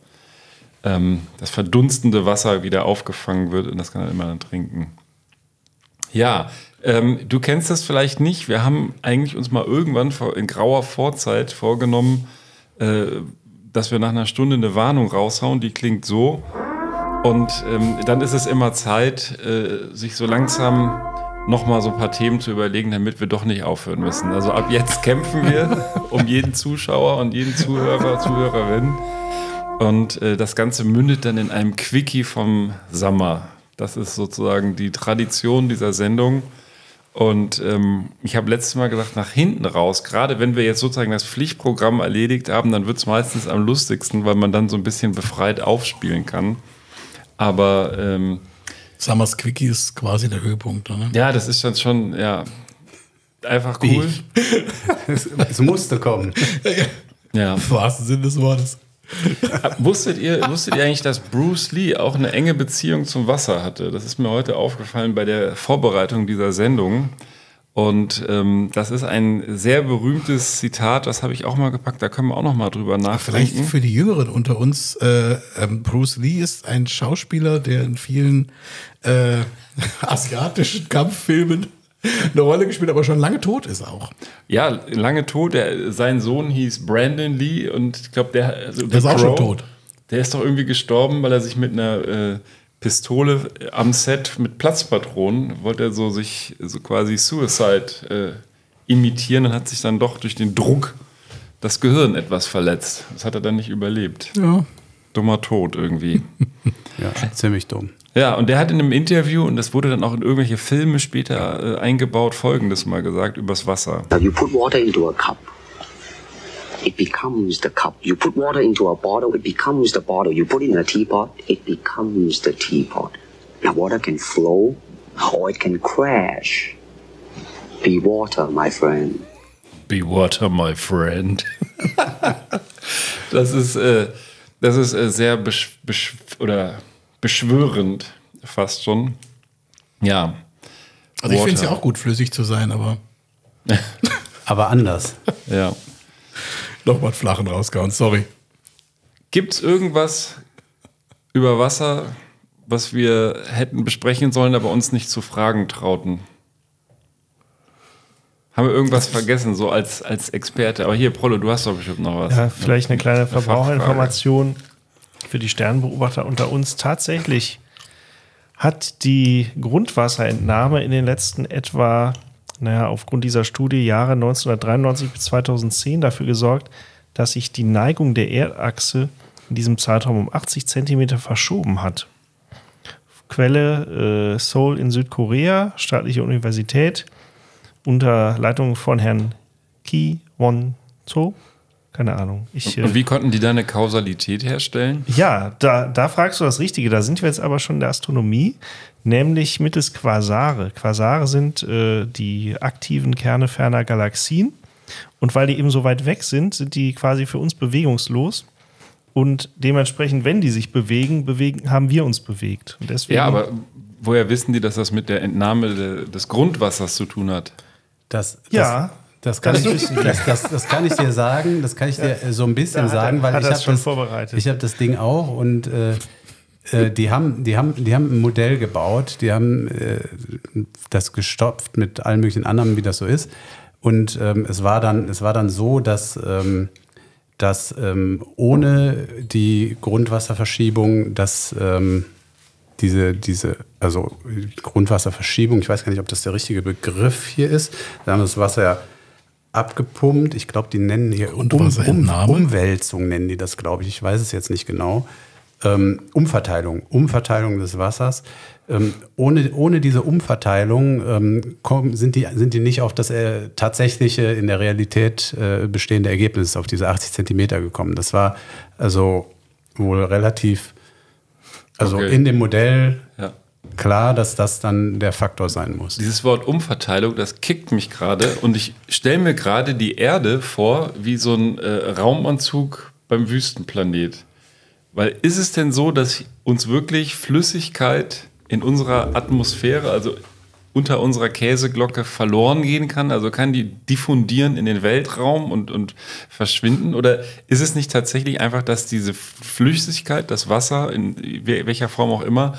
das verdunstende Wasser wieder aufgefangen wird und das kann er immer dann trinken. Ja, du kennst das vielleicht nicht. Wir haben eigentlich uns mal irgendwann in grauer Vorzeit vorgenommen, dass wir nach einer Stunde eine Warnung raushauen, die klingt so. Und dann ist es immer Zeit, sich so langsam nochmal so ein paar Themen zu überlegen, damit wir doch nicht aufhören müssen. Also ab jetzt kämpfen wir um jeden Zuschauer und jeden Zuhörer, Zuhörerin. Und das Ganze mündet dann in einem Quickie vom Sommer. Das ist sozusagen die Tradition dieser Sendung. Und ich habe letztes Mal gesagt, nach hinten raus, gerade wenn wir jetzt sozusagen das Pflichtprogramm erledigt haben, dann wird es meistens am lustigsten, weil man dann so ein bisschen befreit aufspielen kann. Aber Summers Quickie ist quasi der Höhepunkt, oder? Ja, das ist dann schon, ja, einfach cool. Es musste kommen. Ja. Im wahrsten Sinne des Wortes. Wusstet ihr eigentlich, dass Bruce Lee auch eine enge Beziehung zum Wasser hatte? Das ist mir heute aufgefallen bei der Vorbereitung dieser Sendung. Und das ist ein sehr berühmtes Zitat, das habe ich auch mal gepackt, da können wir auch noch mal drüber nachdenken. Vielleicht für die Jüngeren unter uns, Bruce Lee ist ein Schauspieler, der in vielen asiatischen Kampffilmen eine Rolle gespielt, aber schon lange tot ist auch. Ja, lange tot. Sein Sohn hieß Brandon Lee und ich glaube, der ist auch schon tot. Der ist doch irgendwie gestorben, weil er sich mit einer Pistole am Set mit Platzpatronen wollte er sich quasi Suicide imitieren und hat sich dann doch durch den Druck das Gehirn etwas verletzt. Das hat er dann nicht überlebt. Ja. Dummer Tod irgendwie. Ja, ziemlich dumm. Ja, und der hat in einem Interview, und das wurde dann auch in irgendwelche Filme später eingebaut, Folgendes mal gesagt übers Wasser. You put water into a cup. It becomes the cup. You put water into a bottle, it becomes the bottle. You put it in a teapot, it becomes the teapot. Now water can flow or it can crash. Be water, my friend. Be water, my friend. Das ist sehr beschwörend fast schon. Ja. Also ich finde es ja auch gut, flüssig zu sein, aber... aber anders. Ja. Nochmal flachen rausgehauen, sorry. Gibt es irgendwas über Wasser, was wir hätten besprechen sollen, aber uns nicht zu fragen trauten? Haben wir irgendwas vergessen, so als Experte? Aber hier, Prollo, du hast doch bestimmt noch was. Ja, vielleicht eine kleine Verbraucherinformation für die Sternbeobachter unter uns. Tatsächlich hat die Grundwasserentnahme in den letzten etwa, aufgrund dieser Studie Jahre 1993 bis 2010 dafür gesorgt, dass sich die Neigung der Erdachse in diesem Zeitraum um 80 Zentimeter verschoben hat. Quelle Seoul in Südkorea, staatliche Universität, unter Leitung von Herrn Ki Won So. Keine Ahnung. Und wie konnten die da eine Kausalität herstellen? Ja, da fragst du das Richtige. Da sind wir jetzt aber schon in der Astronomie, nämlich mittels Quasare. Quasare sind die aktiven Kerne ferner Galaxien. Und weil die eben so weit weg sind, sind die quasi für uns bewegungslos. Und dementsprechend, wenn die sich bewegen, haben wir uns bewegt. Und deswegen, ja, aber woher wissen die, dass das mit der Entnahme des Grundwassers zu tun hat? Das kann ich dir sagen, das kann ich dir so ein bisschen sagen, weil ich habe das Ding auch und die haben ein Modell gebaut, die haben das gestopft mit allen möglichen anderen, wie das so ist. Und es war dann so, dass ohne die Grundwasserverschiebung, also Grundwasserverschiebung, ich weiß gar nicht, ob das der richtige Begriff hier ist, da haben das Wasser ja abgepumpt. Ich glaube, die nennen hier Umwälzung nennen die das, glaube ich. Ich weiß es jetzt nicht genau. Umverteilung des Wassers. Ohne diese Umverteilung sind die nicht auf das tatsächliche, in der Realität bestehende Ergebnis, auf diese 80 Zentimeter gekommen. Das war also wohl relativ, in dem Modell klar, dass das dann der Faktor sein muss. Dieses Wort Umverteilung, das kickt mich gerade und ich stelle mir gerade die Erde vor wie so ein Raumanzug beim Wüstenplanet. Weil ist es denn so, dass uns wirklich Flüssigkeit in unserer Atmosphäre, also unter unserer Käseglocke, verloren gehen kann? Also kann die diffundieren in den Weltraum und verschwinden? Oder ist es nicht tatsächlich einfach, dass diese Flüssigkeit, das Wasser, in welcher Form auch immer,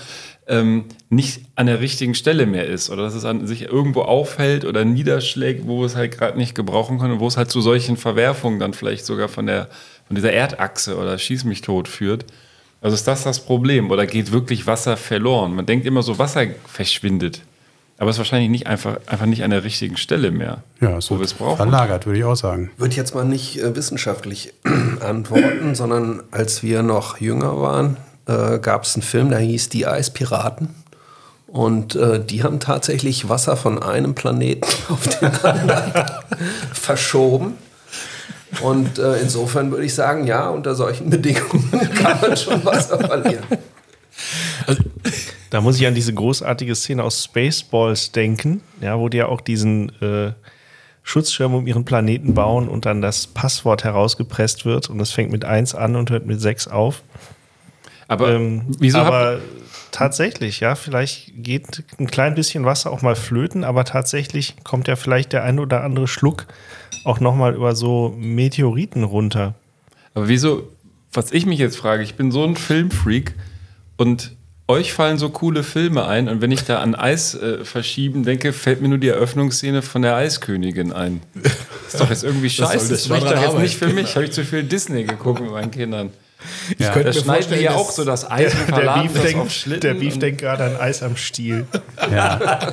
nicht an der richtigen Stelle mehr ist? Oder dass es an sich irgendwo aufhält oder niederschlägt, wo es halt gerade nicht gebrauchen kann und wo es halt zu solchen Verwerfungen dann vielleicht sogar von dieser Erdachse oder Schieß mich tot führt? Also ist das Problem? Oder geht wirklich Wasser verloren? Man denkt immer so, Wasser verschwindet. Aber es ist wahrscheinlich nicht einfach nicht an der richtigen Stelle mehr, wo wir es brauchen. Verlagert, würde ich auch sagen. Würde ich jetzt mal nicht wissenschaftlich antworten, sondern als wir noch jünger waren, gab es einen Film, der hieß Die Eispiraten. Und die haben tatsächlich Wasser von einem Planeten auf den anderen verschoben. Und insofern würde ich sagen, ja, unter solchen Bedingungen kann man schon Wasser verlieren. Also, da muss ich an diese großartige Szene aus Spaceballs denken, ja, wo die ja auch diesen Schutzschirm um ihren Planeten bauen und dann das Passwort herausgepresst wird und das fängt mit 1 an und hört mit 6 auf. Aber tatsächlich, ja, vielleicht geht ein klein bisschen Wasser auch mal flöten, aber tatsächlich kommt ja vielleicht der ein oder andere Schluck auch nochmal über so Meteoriten runter. Aber wieso, was ich mich jetzt frage, ich bin so ein Filmfreak und euch fallen so coole Filme ein und wenn ich da an Eis verschieben denke, fällt mir nur die Eröffnungsszene von der Eiskönigin ein. Das ist doch jetzt irgendwie scheiße. Das spricht doch jetzt nicht für mich. Habe ich zu viel Disney geguckt mit meinen Kindern. Ja. Da schneiden wir ja auch so das Eis und verladen das auf Schlitten. Der Beef denkt gerade an Eis am Stiel. Ja.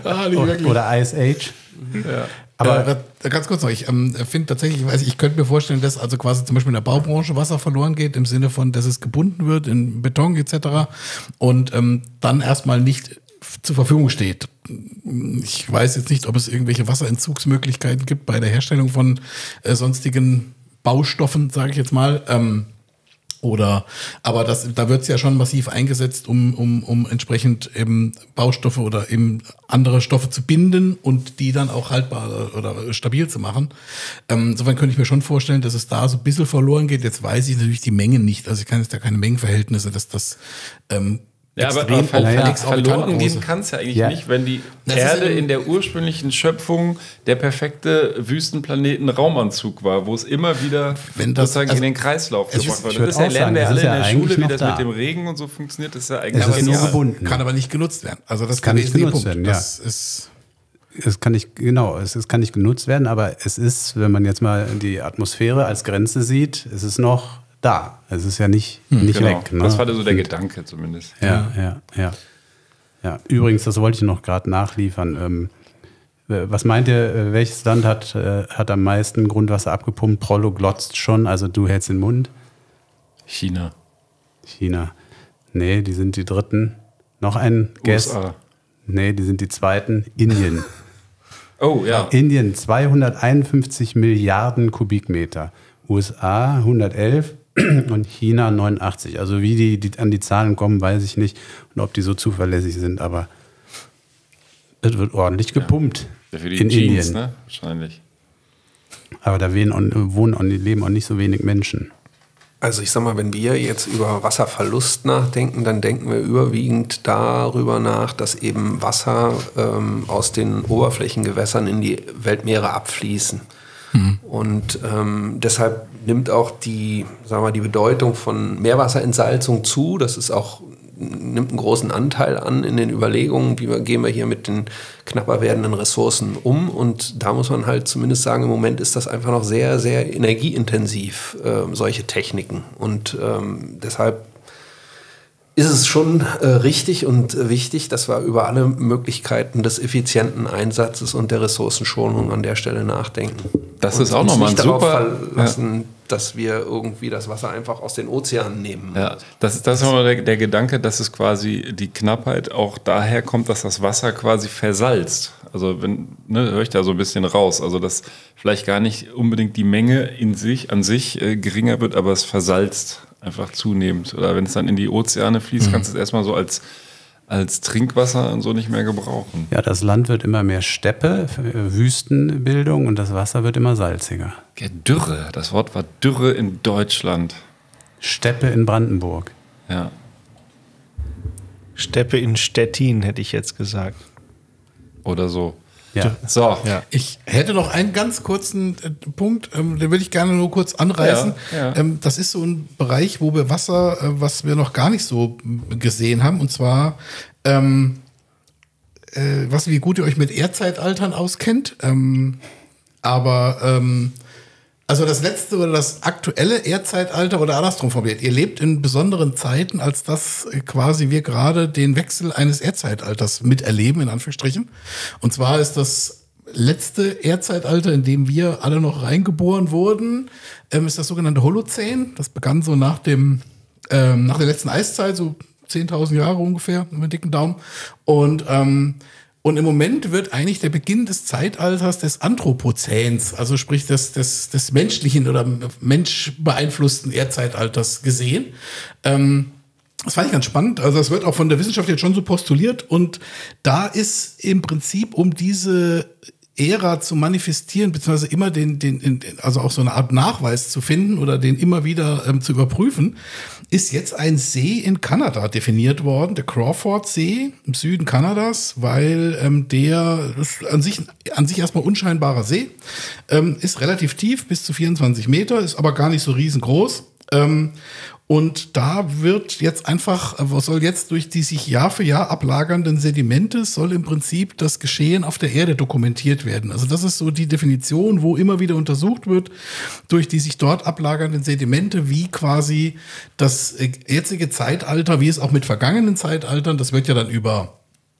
Oder Ice Age. Ja. Aber ganz kurz noch, ich finde tatsächlich, ich könnte mir vorstellen, dass also quasi zum Beispiel in der Baubranche Wasser verloren geht, im Sinne von, dass es gebunden wird in Beton etc. und dann erstmal nicht zur Verfügung steht. Ich weiß jetzt nicht, ob es irgendwelche Wasserentzugsmöglichkeiten gibt bei der Herstellung von sonstigen Baustoffen, sage ich jetzt mal. Aber da wird es ja schon massiv eingesetzt, um entsprechend eben Baustoffe oder eben andere Stoffe zu binden und die dann auch haltbar oder stabil zu machen. Insofern könnte ich mir schon vorstellen, dass es da so ein bisschen verloren geht. Jetzt weiß ich natürlich die Mengen nicht. Also ich kann jetzt da keine Mengenverhältnisse, dass das ja, aber verloren gehen kann es ja eigentlich nicht, wenn die Erde in der ursprünglichen Schöpfung der perfekte Wüstenplaneten Raumanzug war, wo es immer wieder sozusagen in den Kreislauf gebracht wird. Das lernen wir alle in der Schule, wie das mit dem Regen und so funktioniert. Das ist ja eigentlich nur gebunden. Kann aber nicht genutzt werden. Also das kann nicht genutzt werden. Das ist es kann nicht genutzt werden, aber es ist, wenn man jetzt mal die Atmosphäre als Grenze sieht, ist es noch da. Es ist ja nicht weg. Ne? Das war so der Gedanke zumindest. Ja. Übrigens, das wollte ich noch gerade nachliefern. Was meint ihr, welches Land hat am meisten Grundwasser abgepumpt? Prollo glotzt schon, also du hältst den Mund. China. Nee, die sind die Dritten. Noch ein Guess. USA. Nee, die sind die Zweiten. Indien. Oh, ja. Indien 251 Milliarden Kubikmeter. USA 111 und China 89. Also wie die an die Zahlen kommen, weiß ich nicht. Und ob die so zuverlässig sind, aber es wird ordentlich gepumpt. Ja, für die in Jeans, Indien. Ne? Wahrscheinlich. Aber da leben auch nicht so wenig Menschen. Also ich sag mal, wenn wir jetzt über Wasserverlust nachdenken, dann denken wir überwiegend darüber nach, dass eben Wasser aus den Oberflächengewässern in die Weltmeere abfließen. Und deshalb nimmt auch die Bedeutung von Meerwasserentsalzung zu. Das ist auch, nimmt einen großen Anteil an in den Überlegungen, gehen wir hier mit den knapper werdenden Ressourcen um. Und da muss man halt zumindest sagen, im Moment ist das einfach noch sehr, sehr energieintensiv, solche Techniken. Und deshalb ist es schon richtig und wichtig, dass wir über alle Möglichkeiten des effizienten Einsatzes und der Ressourcenschonung an der Stelle nachdenken. Das ist auch nochmal ein darauf super... verlassen, dass wir irgendwie das Wasser einfach aus den Ozeanen nehmen. Ja, das ist nochmal der Gedanke, dass es quasi die Knappheit auch daher kommt, dass das Wasser quasi versalzt. Also höre ich da so ein bisschen raus. Also dass vielleicht gar nicht unbedingt die Menge an sich geringer wird, aber es versalzt einfach zunehmend. Oder wenn es dann in die Ozeane fließt, kannst du es erstmal so als Trinkwasser und so nicht mehr gebrauchen. Ja, das Land wird immer mehr Steppe, Wüstenbildung und das Wasser wird immer salziger. Ja, Dürre, das Wort war Dürre in Deutschland. Steppe in Brandenburg. Ja. Steppe in Stettin, hätte ich jetzt gesagt. Oder so. Ja. So. Ja. Ich hätte noch einen ganz kurzen Punkt, den würde ich gerne nur kurz anreißen. Ja. Das ist so ein Bereich, wo wir Wasser, was wir noch gar nicht so gesehen haben, und zwar, wie gut ihr euch mit Erdzeitaltern auskennt. Also das letzte oder das aktuelle Erdzeitalter oder andersrum formuliert. Ihr lebt in besonderen Zeiten, als dass quasi wir gerade den Wechsel eines Erdzeitalters miterleben, in Anführungsstrichen. Und zwar ist das letzte Erdzeitalter, in dem wir alle noch reingeboren wurden, ist das sogenannte Holozän. Das begann so nach der letzten Eiszeit, so 10.000 Jahre ungefähr, mit einem dicken Daumen. Und im Moment wird eigentlich der Beginn des Zeitalters des Anthropozäns, also sprich des menschlichen oder menschbeeinflussten Erdzeitalters gesehen. Das fand ich ganz spannend. Also das wird auch von der Wissenschaft jetzt schon so postuliert. Und da ist im Prinzip, um diese Ära zu manifestieren, beziehungsweise immer also auch so eine Art Nachweis zu finden oder den immer wieder zu überprüfen, ist jetzt ein See in Kanada definiert worden, der Crawford-See im Süden Kanadas, weil der ist an sich erstmal unscheinbarer See, ist relativ tief, bis zu 24 Meter, ist aber gar nicht so riesengroß. Und da wird jetzt einfach, soll jetzt durch die sich Jahr für Jahr ablagernden Sedimente, soll im Prinzip das Geschehen auf der Erde dokumentiert werden. Also das ist so die Definition, wo immer wieder untersucht wird, durch die sich dort ablagernden Sedimente, wie quasi das jetzige Zeitalter, wie es auch mit vergangenen Zeitaltern, das wird ja dann über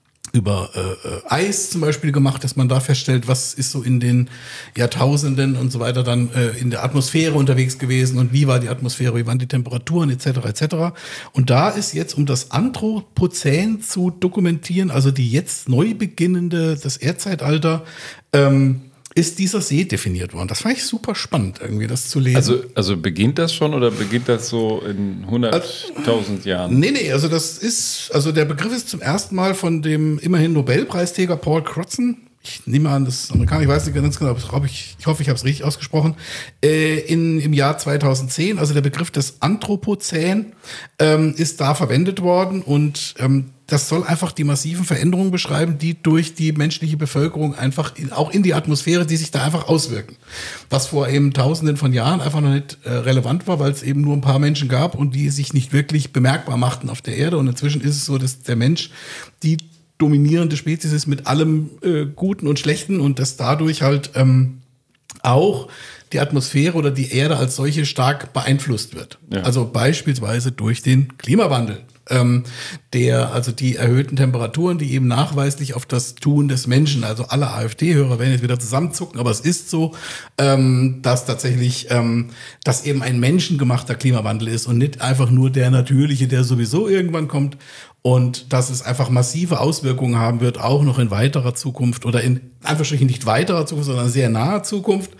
Eis zum Beispiel gemacht, dass man da feststellt, was ist so in den Jahrtausenden und so weiter dann in der Atmosphäre unterwegs gewesen und wie war die Atmosphäre, wie waren die Temperaturen etc. etc. Und da ist jetzt, um das Anthropozän zu dokumentieren, also die jetzt neu beginnende, das Erdzeitalter, ist dieser See definiert worden. Das fand ich super spannend, irgendwie das zu lesen. Also beginnt das schon oder beginnt das so in 100.000 Jahren? Nee, also der Begriff ist zum ersten Mal von dem immerhin Nobelpreisträger Paul Crutzen, ich nehme an, das ist Amerikaner, ich weiß nicht ganz genau, ich hoffe, ich habe es richtig ausgesprochen, im Jahr 2010, also der Begriff des Anthropozän ist da verwendet worden und das soll einfach die massiven Veränderungen beschreiben, die durch die menschliche Bevölkerung einfach auch in die Atmosphäre, die sich da einfach auswirken. Was vor eben Tausenden von Jahren einfach noch nicht relevant war, weil es eben nur ein paar Menschen gab und die sich nicht wirklich bemerkbar machten auf der Erde. Und inzwischen ist es so, dass der Mensch die dominierende Spezies ist mit allem Guten und Schlechten und dass dadurch halt auch die Atmosphäre oder die Erde als solche stark beeinflusst wird. Ja. Also beispielsweise durch den Klimawandel. also die erhöhten Temperaturen, die eben nachweislich auf das Tun des Menschen, also alle AfD-Hörer werden jetzt wieder zusammenzucken, aber es ist so, dass tatsächlich das eben ein menschengemachter Klimawandel ist und nicht einfach nur der natürliche, der sowieso irgendwann kommt. Und dass es einfach massive Auswirkungen haben wird, auch noch in weiterer Zukunft oder in Anführungsstrichen nicht weiterer Zukunft, sondern sehr naher Zukunft.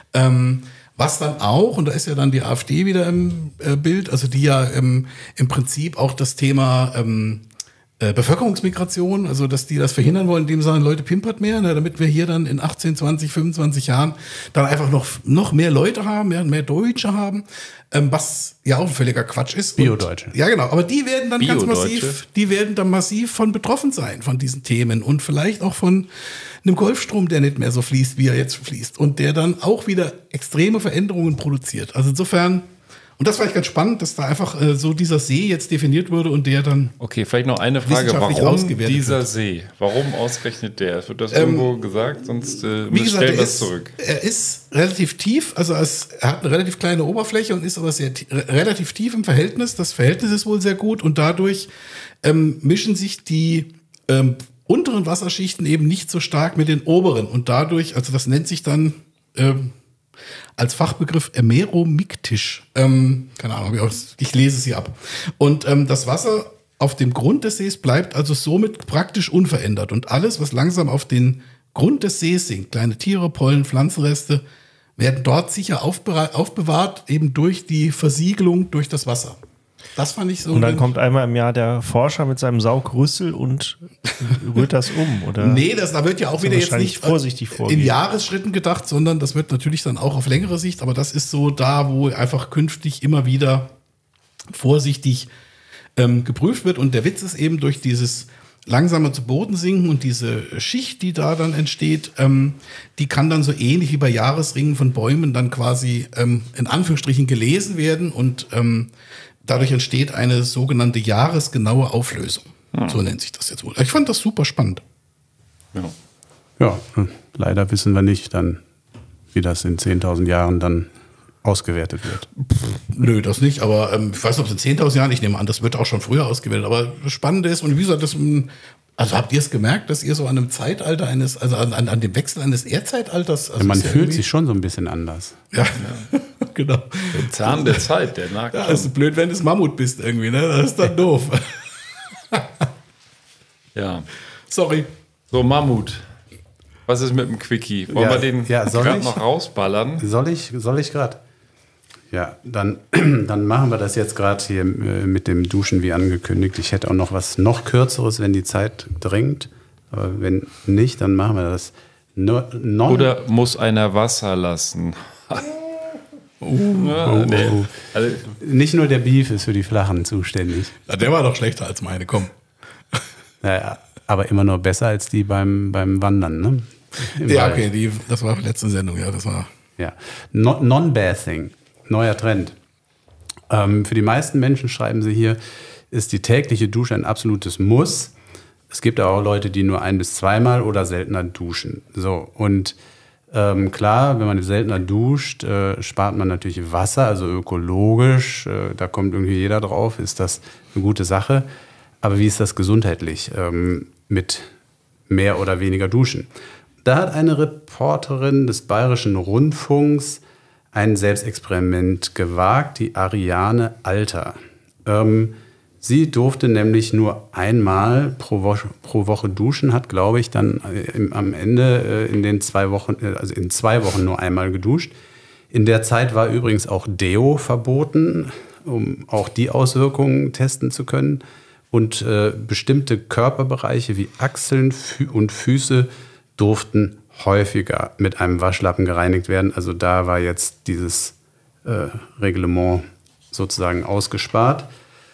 Was dann auch, und da ist ja dann die AfD wieder im Bild, also die ja im Prinzip auch das Thema Bevölkerungsmigration, also dass die das verhindern wollen, indem sie sagen, Leute, pimpert mehr, ne, damit wir hier dann in 18, 20, 25 Jahren dann einfach noch mehr Leute haben, mehr Deutsche haben, was ja auch ein völliger Quatsch ist. Bio-Deutsche. Ja, genau, aber die werden dann massiv von betroffen sein, von diesen Themen und vielleicht auch von einem Golfstrom, der nicht mehr so fließt, wie er jetzt fließt und der dann auch wieder extreme Veränderungen produziert. Also insofern, und das war echt ganz spannend, dass da einfach so dieser See jetzt definiert wurde und der dann okay, vielleicht noch eine Frage, warum dieser See? Warum ausgerechnet der? Wird das irgendwo gesagt? Sonst stellen wir es zurück. Er ist relativ tief, also er hat eine relativ kleine Oberfläche und ist aber relativ tief im Verhältnis. Das Verhältnis ist wohl sehr gut und dadurch mischen sich die unteren Wasserschichten eben nicht so stark mit den oberen und dadurch, also das nennt sich dann als Fachbegriff emeromiktisch. Keine Ahnung, ich lese es hier ab. Und das Wasser auf dem Grund des Sees bleibt also somit praktisch unverändert. Und alles, was langsam auf den Grund des Sees sinkt, kleine Tiere, Pollen, Pflanzenreste, werden dort sicher aufbewahrt, eben durch die Versiegelung durch das Wasser. Das fand ich so. Und dann kommt einmal im Jahr der Forscher mit seinem Saugrüssel und rührt das um, oder? Nee, da wird ja auch wieder jetzt nicht vorsichtig vorgehen. In Jahresschritten gedacht, sondern das wird natürlich dann auch auf längere Sicht, aber das ist so da, wo einfach künftig immer wieder vorsichtig geprüft wird. Und der Witz ist eben durch dieses langsamer zu Boden sinken und diese Schicht, die da dann entsteht, die kann dann so ähnlich wie bei Jahresringen von Bäumen dann quasi in Anführungsstrichen gelesen werden und dadurch entsteht eine sogenannte jahresgenaue Auflösung. So nennt sich das jetzt wohl. Ich fand das super spannend. Ja, leider wissen wir nicht dann, wie das in 10.000 Jahren dann ausgewertet wird. Nö, das nicht, aber ich weiß nicht, ob es in 10.000 Jahren, ich nehme an, das wird auch schon früher ausgewertet, aber das Spannende ist, und wie gesagt, also habt ihr es gemerkt, dass ihr so an einem Zeitalter also an dem Wechsel eines Erdzeitalters... Also ja, man fühlt sich schon so ein bisschen anders. Ja, genau. Der Zahn der Zeit, der nagt. Ja, das ist blöd, wenn du Mammut bist irgendwie, ne? Das ist dann doof. Ja. Sorry. So, Mammut. Was ist mit dem Quickie? Wollen wir den gerade noch rausballern? Soll ich gerade? Ja, dann machen wir das jetzt gerade hier mit dem Duschen wie angekündigt. Ich hätte auch noch was noch Kürzeres, wenn die Zeit drängt. Aber wenn nicht, dann machen wir das. Oder muss einer Wasser lassen? Nee. Also, nicht nur der Beef ist für die Flachen zuständig. Ja, der war doch schlechter als meine, komm. Naja, aber immer noch besser als die beim Wandern, ne? Ja, okay, das war letzte Sendung, ja, das war... Ja, Non-Bathing, neuer Trend. Für die meisten Menschen, schreiben sie hier, ist die tägliche Dusche ein absolutes Muss. Es gibt auch Leute, die nur 1- bis 2-mal oder seltener duschen. So, und klar, wenn man seltener duscht, spart man natürlich Wasser, also ökologisch, da kommt irgendwie jeder drauf, ist das eine gute Sache. Aber wie ist das gesundheitlich mit mehr oder weniger Duschen? Da hat eine Reporterin des Bayerischen Rundfunks ein Selbstexperiment gewagt, die Ariane Alter. Sie durfte nämlich nur einmal pro Woche duschen, hat, glaube ich, dann am Ende in 2 Wochen nur einmal geduscht. In der Zeit war übrigens auch Deo verboten, um auch die Auswirkungen testen zu können. Und bestimmte Körperbereiche wie Achseln und Füße durften häufiger mit einem Waschlappen gereinigt werden. Also da war jetzt dieses Reglement sozusagen ausgespart.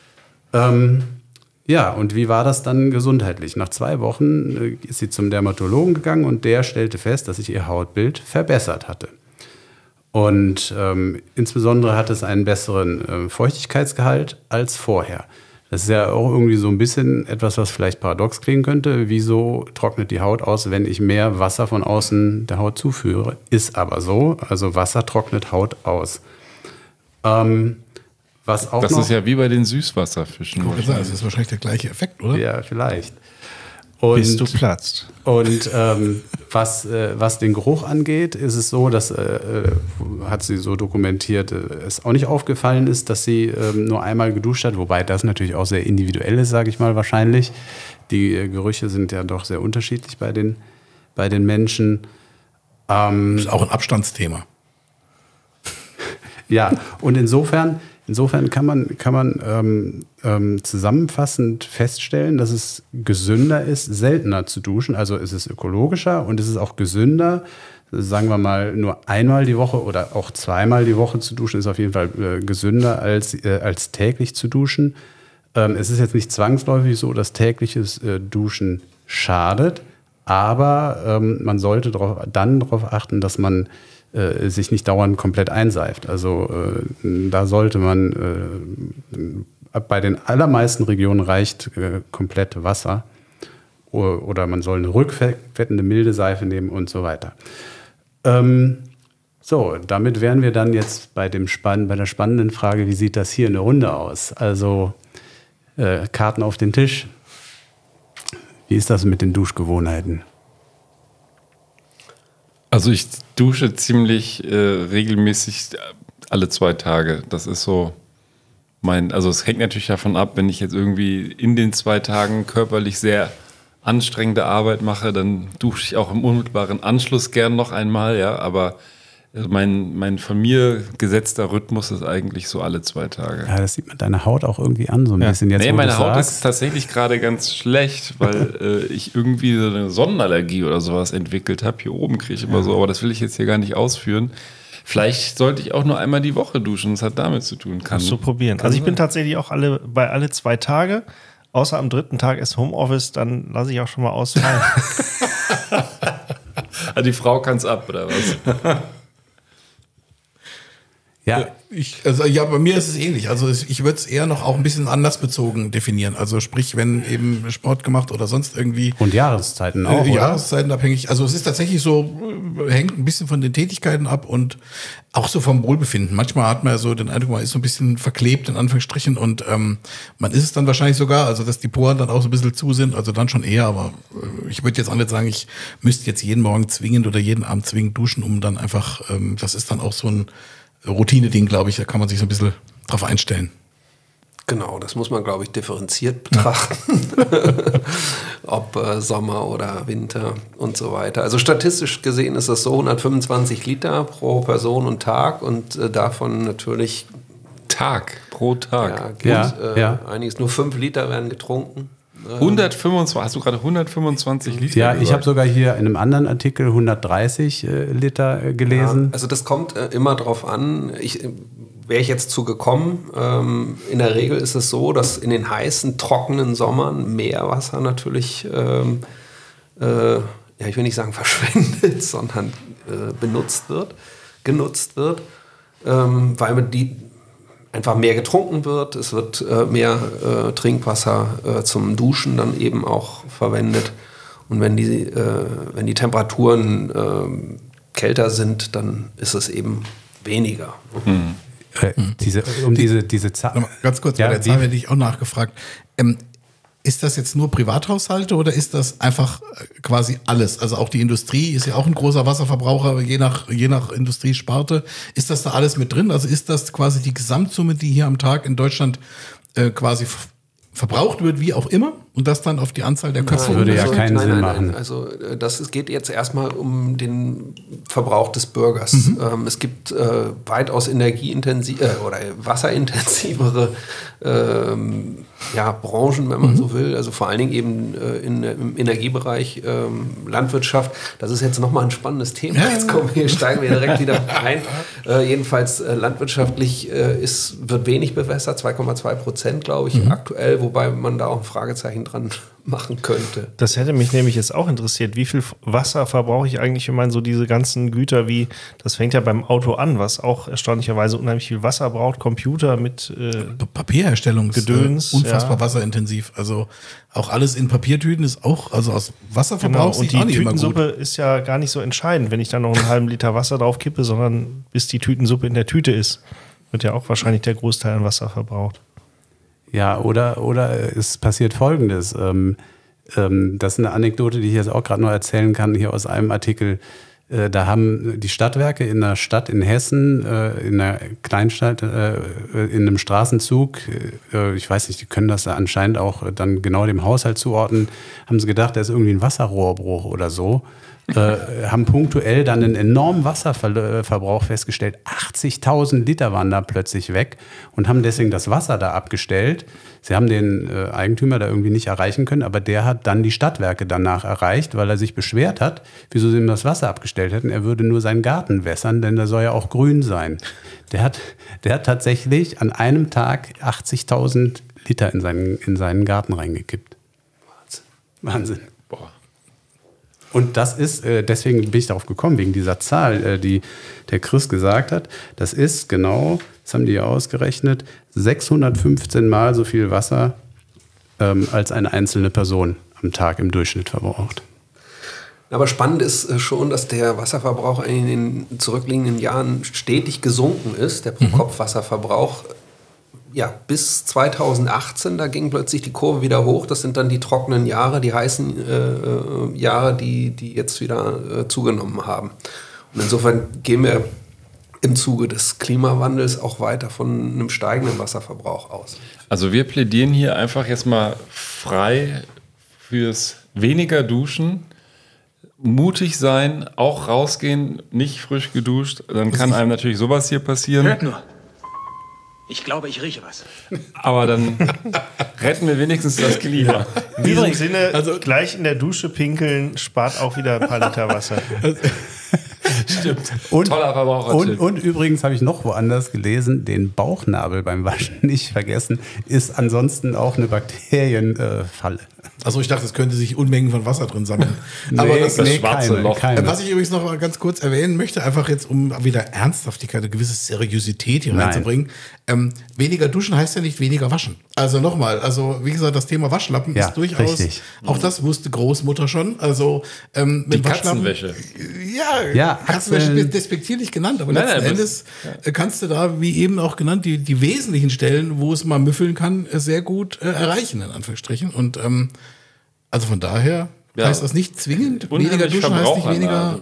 Ja, und wie war das dann gesundheitlich? Nach 2 Wochen ist sie zum Dermatologen gegangen und der stellte fest, dass sich ihr Hautbild verbessert hatte. Und insbesondere hat es einen besseren Feuchtigkeitsgehalt als vorher. Das ist ja auch irgendwie so ein bisschen etwas, was vielleicht paradox klingen könnte. Wieso trocknet die Haut aus, wenn ich mehr Wasser von außen der Haut zuführe? Ist aber so. Also Wasser trocknet Haut aus. Was auch das noch, ist ja wie bei den Süßwasserfischen. Das ist wahrscheinlich der gleiche Effekt, oder? Ja, vielleicht. Und, Bis du platzt. Und was den Geruch angeht, ist es so, dass, hat sie so dokumentiert, es auch nicht aufgefallen ist, dass sie nur einmal geduscht hat, wobei das natürlich auch sehr individuell ist, sage ich mal wahrscheinlich. Die Gerüche sind ja doch sehr unterschiedlich bei den Menschen. Ist auch ein Abstandsthema. Ja, und insofern kann man zusammenfassend feststellen, dass es gesünder ist, seltener zu duschen. Also es ist ökologischer und es ist auch gesünder, sagen wir mal, nur einmal die Woche oder auch zweimal die Woche zu duschen, ist auf jeden Fall gesünder als täglich zu duschen. Es ist jetzt nicht zwangsläufig so, dass tägliches Duschen schadet, aber man sollte darauf achten, dass man sich nicht dauernd komplett einseift. Also da sollte man, bei den allermeisten Regionen reicht komplett Wasser oder man soll eine rückfettende milde Seife nehmen und so weiter. So, damit wären wir dann jetzt bei der spannenden Frage, wie sieht das hier in der Runde aus? Also Karten auf den Tisch. Wie ist das mit den Duschgewohnheiten? Also ich dusche ziemlich regelmäßig alle 2 Tage. Das ist so also es hängt natürlich davon ab, wenn ich jetzt irgendwie in den 2 Tagen körperlich sehr anstrengende Arbeit mache, dann dusche ich auch im unmittelbaren Anschluss gern noch einmal, ja, aber mein von mir gesetzter Rhythmus ist eigentlich so alle 2 Tage. Ja, das sieht man deiner Haut auch irgendwie an, so ein bisschen jetzt. Nee, meine Haut ist tatsächlich gerade ganz schlecht, weil ich irgendwie so eine Sonnenallergie oder sowas entwickelt habe. Hier oben kriege ich immer so, aber das will ich jetzt hier gar nicht ausführen. Vielleicht sollte ich auch nur einmal die Woche duschen, das hat damit zu tun. Kannst du probieren. Also ich bin tatsächlich auch alle 2 Tage, außer am 3. Tag ist Homeoffice, dann lasse ich auch schon mal ausfallen. Also die Frau kann es ab, oder was? Ja, bei mir ist es ähnlich. Also ich würde es eher noch auch ein bisschen anders bezogen definieren. Also sprich, wenn eben Sport gemacht oder sonst irgendwie. Und Jahreszeiten auch, oder? Jahreszeiten abhängig. Also es ist tatsächlich so, hängt ein bisschen von den Tätigkeiten ab und auch so vom Wohlbefinden. Manchmal hat man ja so den Eindruck, man ist so ein bisschen verklebt, in Anführungsstrichen, und man ist es dann wahrscheinlich sogar, also dass die Poren dann auch so ein bisschen zu sind, also dann schon eher, aber ich würde jetzt auch nicht sagen, ich müsste jetzt jeden Morgen zwingend oder jeden Abend zwingend duschen, um dann einfach, das ist dann auch so ein Routine-Ding, glaube ich, da kann man sich so ein bisschen drauf einstellen. Genau, das muss man, glaube ich, differenziert betrachten. Ob Sommer oder Winter und so weiter. Also statistisch gesehen ist das so 125 Liter pro Person und Tag und davon natürlich pro Tag. Einiges, nur 5 Liter werden getrunken. 125, hast du gerade 125 Liter? Ja, ich habe sogar hier in einem anderen Artikel 130 Liter gelesen. Ja, also das kommt immer drauf an. Wäre ich jetzt zugekommen. In der Regel ist es so, dass in den heißen, trockenen Sommern Meerwasser natürlich, ich will nicht sagen verschwendet, sondern genutzt wird, weil die einfach mehr getrunken wird, es wird mehr Trinkwasser zum Duschen dann eben auch verwendet. Und wenn die Temperaturen kälter sind, dann ist es eben weniger. Diese Zahl. Ganz kurz, bei der Zahl werde ich auch nachgefragt. Ist das jetzt nur Privathaushalte oder ist das einfach quasi alles? Also auch die Industrie ist ja auch ein großer Wasserverbraucher, je nach Industriesparte. Ist das da alles mit drin? Also ist das quasi die Gesamtsumme, die hier am Tag in Deutschland quasi verbraucht wird, wie auch immer? Und das dann auf die Anzahl der Köpfe? Das würde ja keinen Sinn machen. Also es geht jetzt erstmal um den Verbrauch des Bürgers. Es gibt weitaus oder wasserintensivere Branchen, wenn man so will. Also vor allen Dingen eben im Energiebereich, Landwirtschaft. Das ist jetzt nochmal ein spannendes Thema. Jetzt steigen wir direkt wieder ein. Jedenfalls landwirtschaftlich wird wenig bewässert, 2,2%, glaube ich, aktuell, wobei man da auch ein Fragezeichen dran machen könnte. Das hätte mich nämlich jetzt auch interessiert. Wie viel Wasser verbrauche ich eigentlich, wenn man so diese ganzen Güter wie, das fängt ja beim Auto an, was auch erstaunlicherweise unheimlich viel Wasser braucht, Computer mit Papierherstellung Gedöns, unfassbar wasserintensiv. Also auch alles in Papiertüten ist auch, also aus Wasserverbrauch und die Tütensuppe ist ja gar nicht so entscheidend, wenn ich da noch einen halben Liter Wasser drauf kippe, sondern bis die Tütensuppe in der Tüte ist. Wird ja auch wahrscheinlich der Großteil an Wasser verbraucht. Ja, oder es passiert Folgendes. Das ist eine Anekdote, die ich jetzt auch gerade noch erzählen kann, hier aus einem Artikel. Da haben die Stadtwerke in einer Stadt in Hessen, in einer Kleinstadt, in einem Straßenzug, ich weiß nicht, die können das anscheinend auch dann genau dem Haushalt zuordnen, haben sie gedacht, da ist irgendwie ein Wasserrohrbruch oder so. Haben punktuell dann einen enormen Wasserverbrauch festgestellt. 80.000 Liter waren da plötzlich weg und haben deswegen das Wasser da abgestellt. Sie haben den Eigentümer da irgendwie nicht erreichen können, aber der hat dann die Stadtwerke danach erreicht, weil er sich beschwert hat, wieso sie ihm das Wasser abgestellt hätten. Er würde nur seinen Garten wässern, denn der soll ja auch grün sein. Der hat tatsächlich an einem Tag 80.000 Liter in seinen Garten reingekippt. Wahnsinn. Boah. Und das ist, deswegen bin ich darauf gekommen, wegen dieser Zahl, die der Chris gesagt hat. Das ist genau, das haben die ja ausgerechnet, 615 Mal so viel Wasser, als eine einzelne Person am Tag im Durchschnitt verbraucht. Aber spannend ist schon, dass der Wasserverbrauch in den zurückliegenden Jahren stetig gesunken ist, der Pro-Kopf-Wasserverbrauch. Ja, bis 2018, da ging plötzlich die Kurve wieder hoch. Das sind dann die trockenen Jahre, die heißen Jahre, die jetzt wieder zugenommen haben. Und insofern gehen wir im Zuge des Klimawandels auch weiter von einem steigenden Wasserverbrauch aus. Also wir plädieren hier einfach jetzt mal frei fürs weniger Duschen, mutig sein, auch rausgehen, nicht frisch geduscht. Dann kann einem natürlich sowas hier passieren. Hört nur. Ich glaube, ich rieche was. Aber dann retten wir wenigstens das Klima. In diesem Sinne, also gleich in der Dusche pinkeln spart auch wieder ein paar Liter Wasser. Stimmt. Toller Verbrauchertipp. Und übrigens habe ich noch woanders gelesen, den Bauchnabel beim Waschen nicht vergessen, ist ansonsten auch eine Bakterienfalle. Also ich dachte, es könnte sich Unmengen von Wasser drin sammeln. Aber das schwarze Loch. Was ich übrigens noch mal ganz kurz erwähnen möchte, einfach jetzt, um wieder Ernsthaftigkeit, eine gewisse Seriosität hier reinzubringen. Weniger duschen heißt ja nicht weniger waschen. Also nochmal, also wie gesagt, das Thema Waschlappen ist durchaus, richtig. Auch das wusste Großmutter schon. Also mit die Katzenwäsche. Ja, Katzenwäsche wird despektierlich genannt, aber letzten Endes kannst du da, wie eben auch genannt, die wesentlichen Stellen, wo es mal müffeln kann, sehr gut erreichen, in Anführungsstrichen. Und also von daher heißt das nicht zwingend, weniger duschen heißt nicht weniger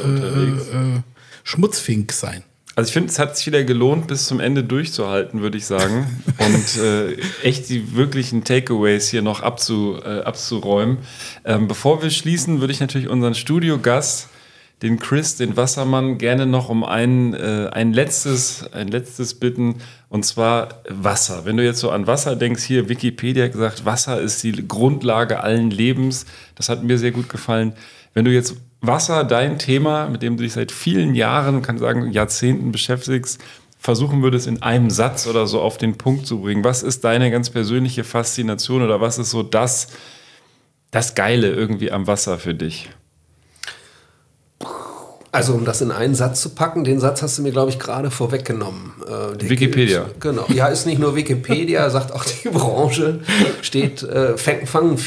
schmutzfink sein. Also ich finde, es hat sich wieder gelohnt, bis zum Ende durchzuhalten, würde ich sagen. Und echt die wirklichen Takeaways hier noch abzuräumen. Bevor wir schließen, würde ich natürlich unseren Studiogast, den Chris, den Wassermann, gerne noch um ein letztes bitten, und zwar Wasser. Wenn du jetzt so an Wasser denkst, hier Wikipedia hat gesagt, Wasser ist die Grundlage allen Lebens. Das hat mir sehr gut gefallen. Wenn du jetzt Wasser, dein Thema, mit dem du dich seit vielen Jahren, kann sagen Jahrzehnten beschäftigst, versuchen würdest, in einem Satz oder so auf den Punkt zu bringen. Was ist deine ganz persönliche Faszination oder was ist so das Geile irgendwie am Wasser für dich? Also um das in einen Satz zu packen, den Satz hast du mir, glaube ich, gerade vorweggenommen. Wikipedia. Genau. Ja, ist nicht nur Wikipedia, sagt auch die Branche. Fangen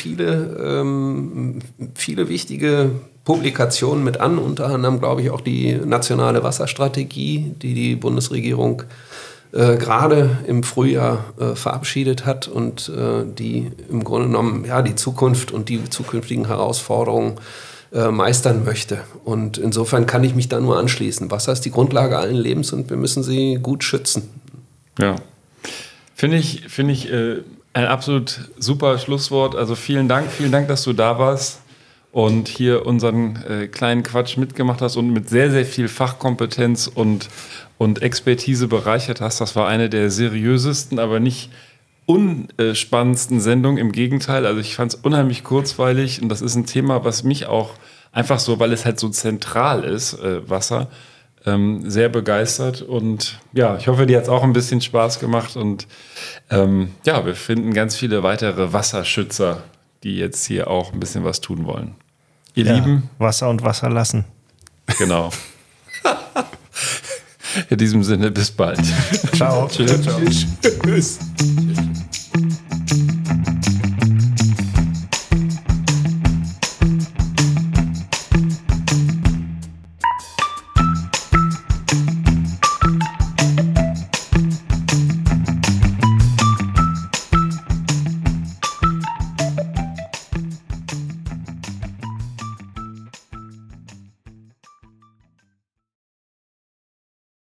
viele wichtige Publikationen mit an, unter anderem, glaube ich, auch die nationale Wasserstrategie, die die Bundesregierung gerade im Frühjahr verabschiedet hat und die im Grunde genommen die Zukunft und die zukünftigen Herausforderungen meistern möchte. Und insofern kann ich mich da nur anschließen. Wasser ist die Grundlage allen Lebens und wir müssen sie gut schützen. Ja, finde ich ein absolut super Schlusswort. Also vielen Dank, dass du da warst und hier unseren kleinen Quatsch mitgemacht hast und mit sehr, sehr viel Fachkompetenz und Expertise bereichert hast. Das war eine der seriösesten, aber nicht unspannendsten Sendung, im Gegenteil. Also ich fand es unheimlich kurzweilig und das ist ein Thema, was mich auch einfach so, weil es halt so zentral ist, Wasser, sehr begeistert. Und ja, ich hoffe, dir hat es auch ein bisschen Spaß gemacht und wir finden ganz viele weitere Wasserschützer, die jetzt hier auch ein bisschen was tun wollen. Ihr Lieben. Wasser und Wasser lassen. Genau. In diesem Sinne, bis bald. Ciao. Tschüss. Tschüss.